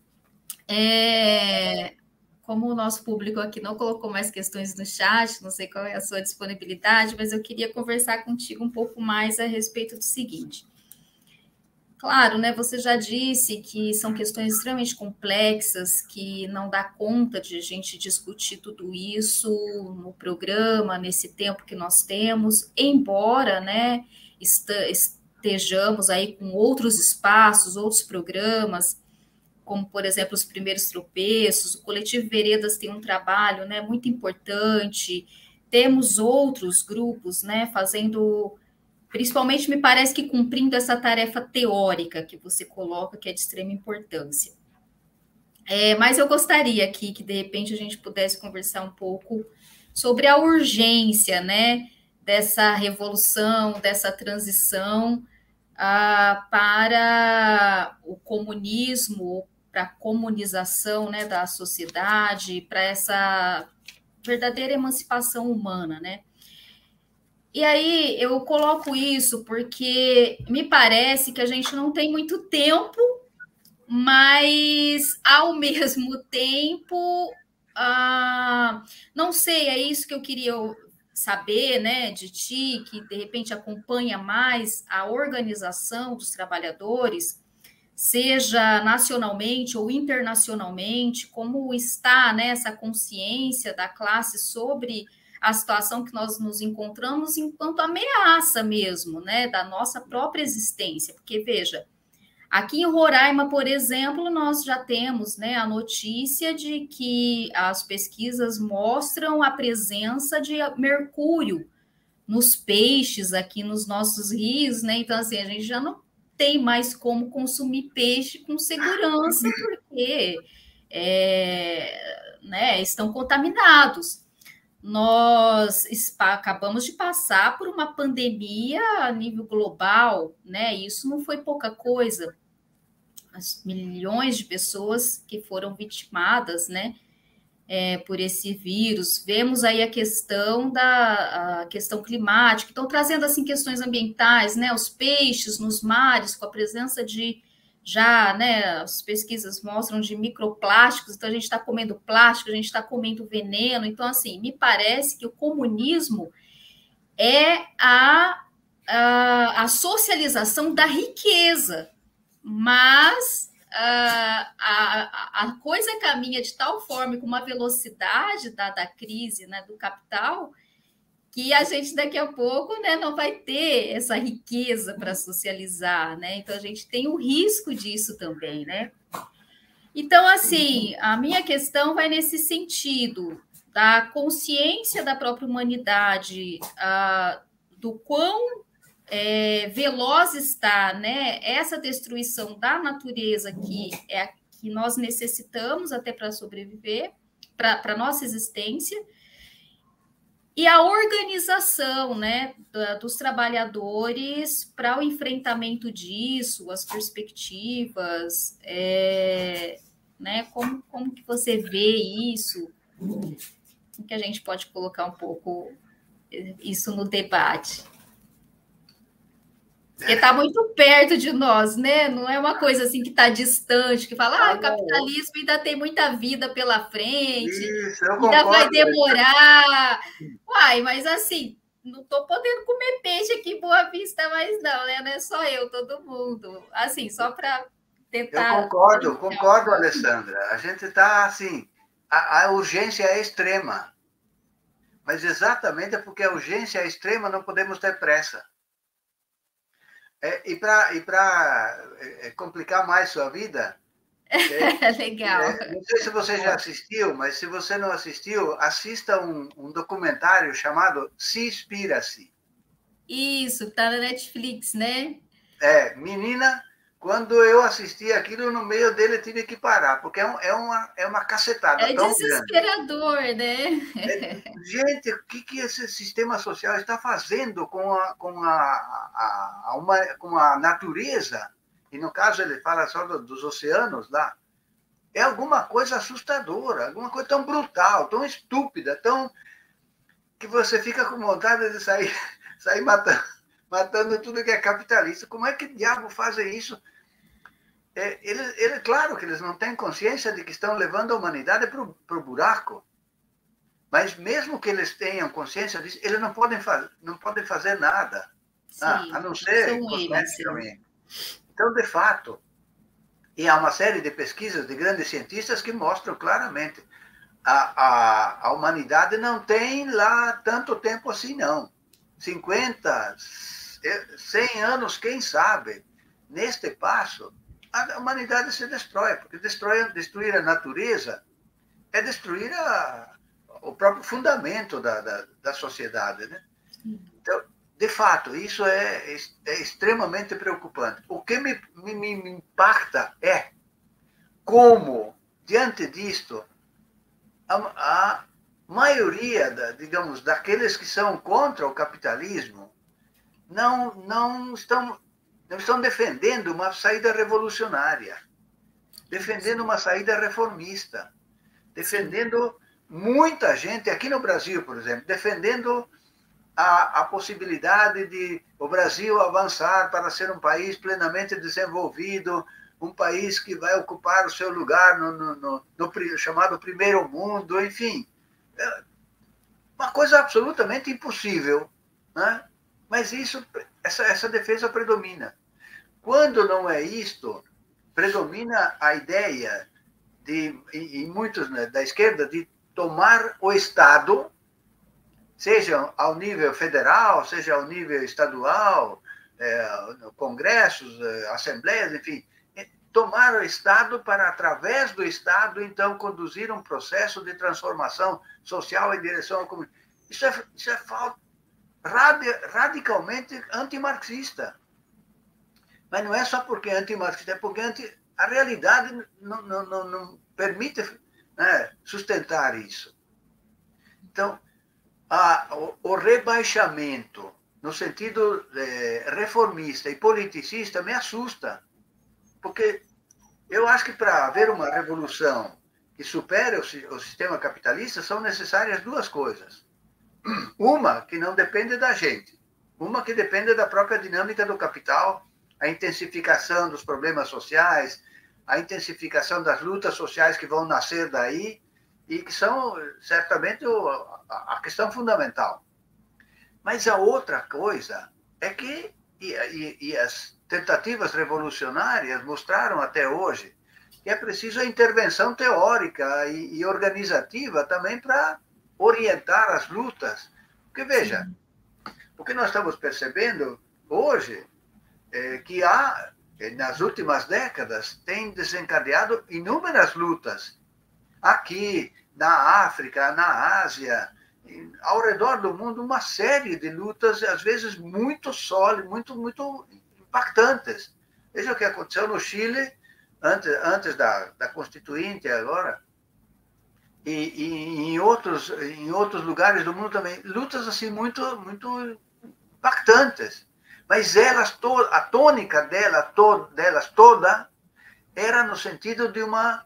É... Como o nosso público aqui não colocou mais questões no chat, não sei qual é a sua disponibilidade, mas eu queria conversar contigo um pouco mais a respeito do seguinte. Claro, né? Você já disse que são questões extremamente complexas, que não dá conta de a gente discutir tudo isso no programa, nesse tempo que nós temos, embora, né, estejamos aí com outros espaços, outros programas, como, por exemplo, os primeiros tropeços, o Coletivo Veredas tem um trabalho, né, muito importante, temos outros grupos, né, fazendo... Principalmente, me parece que cumprindo essa tarefa teórica que você coloca, que é de extrema importância. É, mas eu gostaria aqui que, de repente, a gente pudesse conversar um pouco sobre a urgência, né, dessa revolução, dessa transição ah, para o comunismo, para a comunização, né, da sociedade, para essa verdadeira emancipação humana, né? E aí eu coloco isso porque me parece que a gente não tem muito tempo, mas ao mesmo tempo, ah, não sei, é isso que eu queria saber, né, de ti, que de repente acompanha mais a organização dos trabalhadores, seja nacionalmente ou internacionalmente, como está, né, essa consciência da classe sobre a situação que nós nos encontramos enquanto ameaça mesmo, né, da nossa própria existência. Porque, veja, aqui em Roraima, por exemplo, nós já temos, né, a notícia de que as pesquisas mostram a presença de mercúrio nos peixes aqui nos nossos rios, né, então, assim, a gente já não tem mais como consumir peixe com segurança, porque é, né, estão contaminados. Nós acabamos de passar por uma pandemia a nível global, né? Isso não foi pouca coisa. As milhões de pessoas que foram vitimadas, né, é, por esse vírus. Vemos aí a questão da a questão climática, estão trazendo assim questões ambientais, né? Os peixes nos mares, com a presença de já, né, as pesquisas mostram de microplásticos, então a gente está comendo plástico, a gente está comendo veneno, então, assim, me parece que o comunismo é a, a, a socialização da riqueza, mas a, a, a coisa caminha de tal forma, com uma velocidade da, da crise, né, do capital, que a gente daqui a pouco, né, não vai ter essa riqueza para socializar, né? Então a gente tem o risco disso também, né? Então, assim, a minha questão vai nesse sentido, da consciência da própria humanidade, a, do quão é, veloz está, né, essa destruição da natureza que é a que nós necessitamos até para sobreviver, para a nossa existência, e a organização, né, dos trabalhadores para o enfrentamento disso, as perspectivas, é, né, como, como que você vê isso, que a gente pode colocar um pouco isso no debate. Porque está muito perto de nós, né? Não é uma coisa assim que está distante, que fala, ah, o capitalismo ainda tem muita vida pela frente,
Isso, eu
ainda
concordo.
vai demorar. Uai, mas assim, não estou podendo comer peixe aqui em Boa Vista mais não, né? Não é só eu, todo mundo. Assim, só para tentar...
Eu concordo, concordo, Alessandra. A gente está assim, a, a urgência é extrema. Mas exatamente porque a urgência é extrema, não podemos ter pressa. É, e para e para complicar mais sua vida,
é, legal.
É, não sei se você já assistiu, mas se você não assistiu, assista um, um documentário chamado Seaspiracy.
Isso, está na Netflix, né?
É, menina, quando eu assisti aquilo, no meio dele tive que parar, porque é, um, é, uma, é uma cacetada
é
tão
desesperador,
grande.
Né?
É, gente, o que, que esse sistema social está fazendo com a, com a, a, a, uma, com a natureza? E no caso ele fala só do, dos oceanos lá. É alguma coisa assustadora, alguma coisa tão brutal, tão estúpida, tão que você fica com vontade de sair, sair matando, matando tudo que é capitalista. Como é que diabo fazem isso? É, ele, ele, claro que eles não têm consciência de que estão levando a humanidade para o buraco. Mas mesmo que eles tenham consciência disso, eles não podem, faz, não podem fazer nada. Sim, ah, a não ser cosmeticamente. Então, de fato, e há uma série de pesquisas de grandes cientistas que mostram claramente a, a, a humanidade não tem lá tanto tempo assim, não. cinquenta, cem anos, quem sabe, neste passo, a humanidade se destrói, porque destrói, destruir a natureza é destruir a, o próprio fundamento da, da, da sociedade, né? Então, de fato, isso é, é extremamente preocupante. O que me, me, me impacta é como, diante disto, a, a maioria, da, digamos, daqueles que são contra o capitalismo não, não, estão, não estão defendendo uma saída revolucionária, defendendo uma saída reformista, defendendo muita gente, aqui no Brasil, por exemplo, defendendo a, a possibilidade de o Brasil avançar para ser um país plenamente desenvolvido, um país que vai ocupar o seu lugar no, no, no, no chamado primeiro mundo, enfim. É uma coisa absolutamente impossível, né? Mas isso, essa, essa defesa predomina. Quando não é isto, predomina a ideia, de, em, em muitos, né, da esquerda, de tomar o Estado, seja ao nível federal, seja ao nível estadual, é, congressos, é, assembleias, enfim, tomar o Estado para, através do Estado, então, conduzir um processo de transformação social em direção ao comunismo. Isso é, isso é falta, radicalmente antimarxista. Mas não é só porque é antimarxista, é porque anti, a realidade não, não, não, não permite, né, sustentar isso. Então, a, o, o rebaixamento, no sentido é, reformista e politicista, me assusta. Porque eu acho que para haver uma revolução que supere o, o sistema capitalista, são necessárias duas coisas. Uma que não depende da gente, uma que depende da própria dinâmica do capital, a intensificação dos problemas sociais, a intensificação das lutas sociais que vão nascer daí e que são certamente a questão fundamental. Mas a outra coisa é que, e, e, e as tentativas revolucionárias mostraram até hoje que é preciso a intervenção teórica e, e organizativa também para orientar as lutas. Porque, veja, Sim. o que nós estamos percebendo hoje é que há, nas últimas décadas, tem desencadeado inúmeras lutas. Aqui, na África, na Ásia, ao redor do mundo, uma série de lutas, às vezes muito sólidas, muito, muito impactantes. Veja o que aconteceu no Chile, antes, antes da, da Constituinte, agora, e, e em, outros, em outros lugares do mundo também. Lutas assim muito, muito impactantes. Mas elas to a tônica dela, to delas toda era no sentido de uma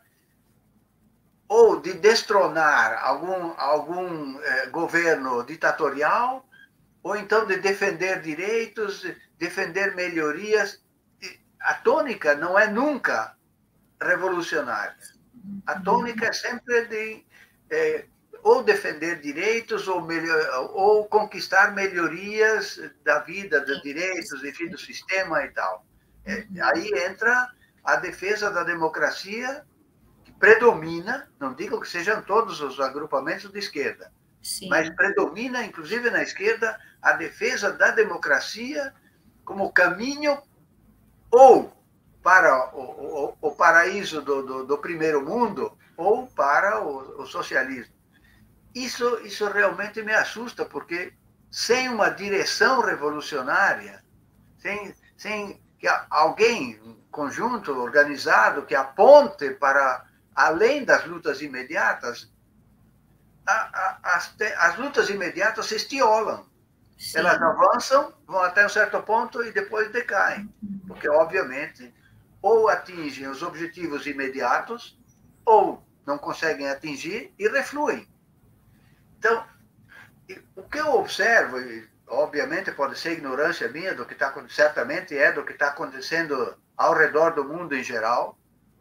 ou de destronar algum, algum eh, governo ditatorial, ou então de defender direitos, defender melhorias. A tônica não é nunca revolucionária. A tônica é sempre de eh, ou defender direitos ou, melhor, ou conquistar melhorias da vida, dos direitos, enfim, do sistema e tal. É, aí entra a defesa da democracia, que predomina, não digo que sejam todos os agrupamentos de esquerda, Sim. mas predomina, inclusive na esquerda, a defesa da democracia como caminho ou para o, o, o paraíso do, do, do primeiro mundo ou para o, o socialismo. Isso, isso realmente me assusta, porque sem uma direção revolucionária, sem, sem que alguém, um conjunto organizado, que aponte para além das lutas imediatas, a, a, as, as lutas imediatas se estiolam. Sim. Elas avançam, vão até um certo ponto e depois decaem. Porque, obviamente, ou atingem os objetivos imediatos, ou não conseguem atingir e refluem. Então, o que eu observo, e obviamente pode ser ignorância minha do que está acontecendo, certamente é do que está acontecendo ao redor do mundo em geral,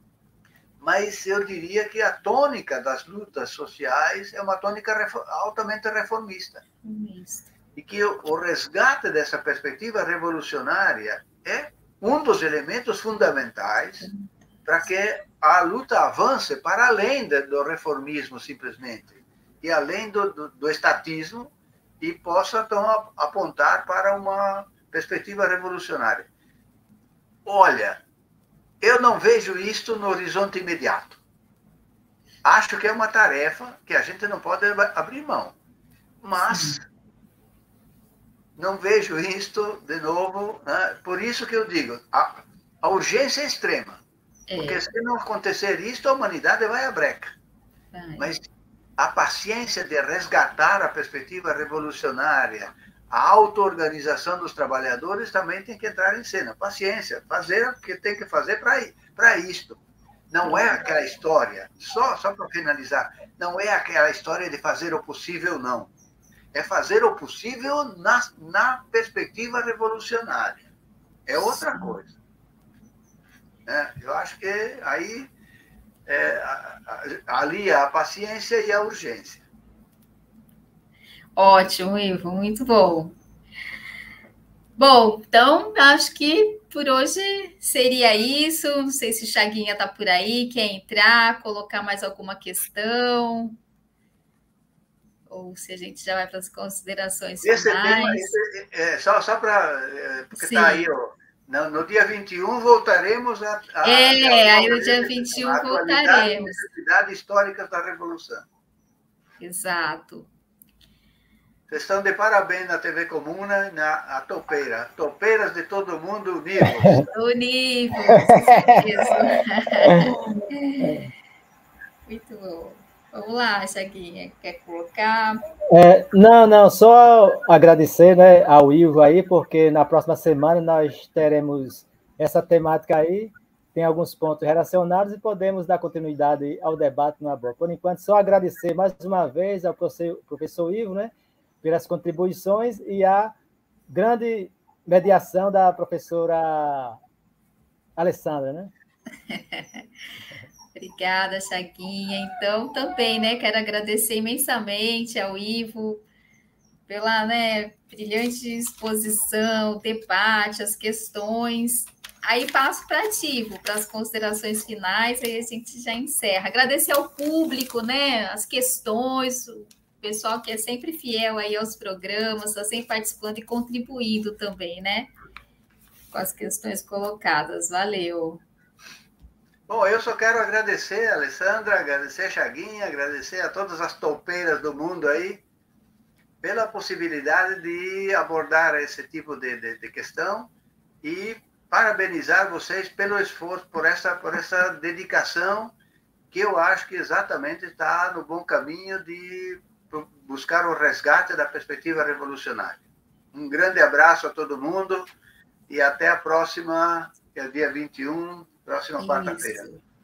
mas eu diria que a tônica das lutas sociais é uma tônica altamente reformista. Isso. E que o resgate dessa perspectiva revolucionária é um dos elementos fundamentais para que a luta avance para além do reformismo, simplesmente, e além do, do, do estatismo, e possa, então, apontar para uma perspectiva revolucionária. Olha, eu não vejo isto no horizonte imediato. Acho que é uma tarefa que a gente não pode abrir mão. Mas Sim. não vejo isto, de novo, né? Por isso que eu digo, a, a urgência é extrema. É. Porque se não acontecer isto, a humanidade vai à breca. Vai. Mas a paciência de resgatar a perspectiva revolucionária, a auto-organização dos trabalhadores também tem que entrar em cena. Paciência, fazer o que tem que fazer para isto. Não é aquela história, só, só para finalizar, não é aquela história de fazer o possível, não. É fazer o possível na, na perspectiva revolucionária. É outra coisa. É, eu acho que aí é, ali a paciência e a urgência.
Ótimo, Ivo, muito bom. Bom, então, acho que por hoje seria isso. Não sei se Chaguinha está por aí, quer entrar, colocar mais alguma questão, ou se a gente já vai para as considerações
esse
finais.
Tema, esse, é, só só para... Porque está aí, ó, no, no dia vinte e um voltaremos a... a
é, a, aí no dia vinte e um a voltaremos.
A necessidade histórica da Revolução.
Exato.
Vocês estão de parabéns na T V Comuna e na a Topeira. Topeiras de todo mundo unidos.
Unidos, muito bom. Vamos lá, Chaguinha, quer colocar?
É, não, não, só agradecer, né, ao Ivo aí, porque na próxima semana nós teremos essa temática aí, tem alguns pontos relacionados e podemos dar continuidade ao debate numa boa. Por enquanto, só agradecer mais uma vez ao professor, professor Ivo, né, pelas contribuições e a grande mediação da professora Alessandra, né?
Obrigada, Chaguinha. Então, também, né, quero agradecer imensamente ao Ivo pela, né, brilhante exposição, debate, as questões aí passo para ti, para as considerações finais, aí a gente já encerra. Agradecer ao público, né? As questões, o pessoal que é sempre fiel aí aos programas, está sempre participando e contribuindo também, né? Com as questões colocadas. Valeu.
Bom, eu só quero agradecer, Alessandra, agradecer, Chaguinha, agradecer a todas as topeiras do mundo aí, pela possibilidade de abordar esse tipo de, de, de questão e parabenizar vocês pelo esforço, por essa, por essa dedicação, que eu acho que exatamente está no bom caminho de buscar o resgate da perspectiva revolucionária. Um grande abraço a todo mundo e até a próxima, que é dia vinte e um, próxima quarta-feira.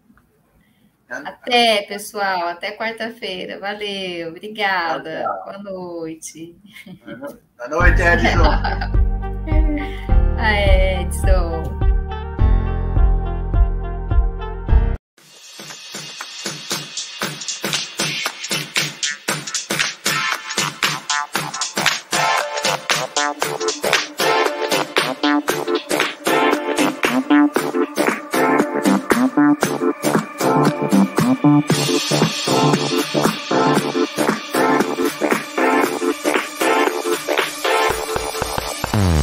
Até, pessoal, até quarta-feira. Valeu, obrigada. Boa noite.
Boa noite, Edson.
A Edson. Thank you.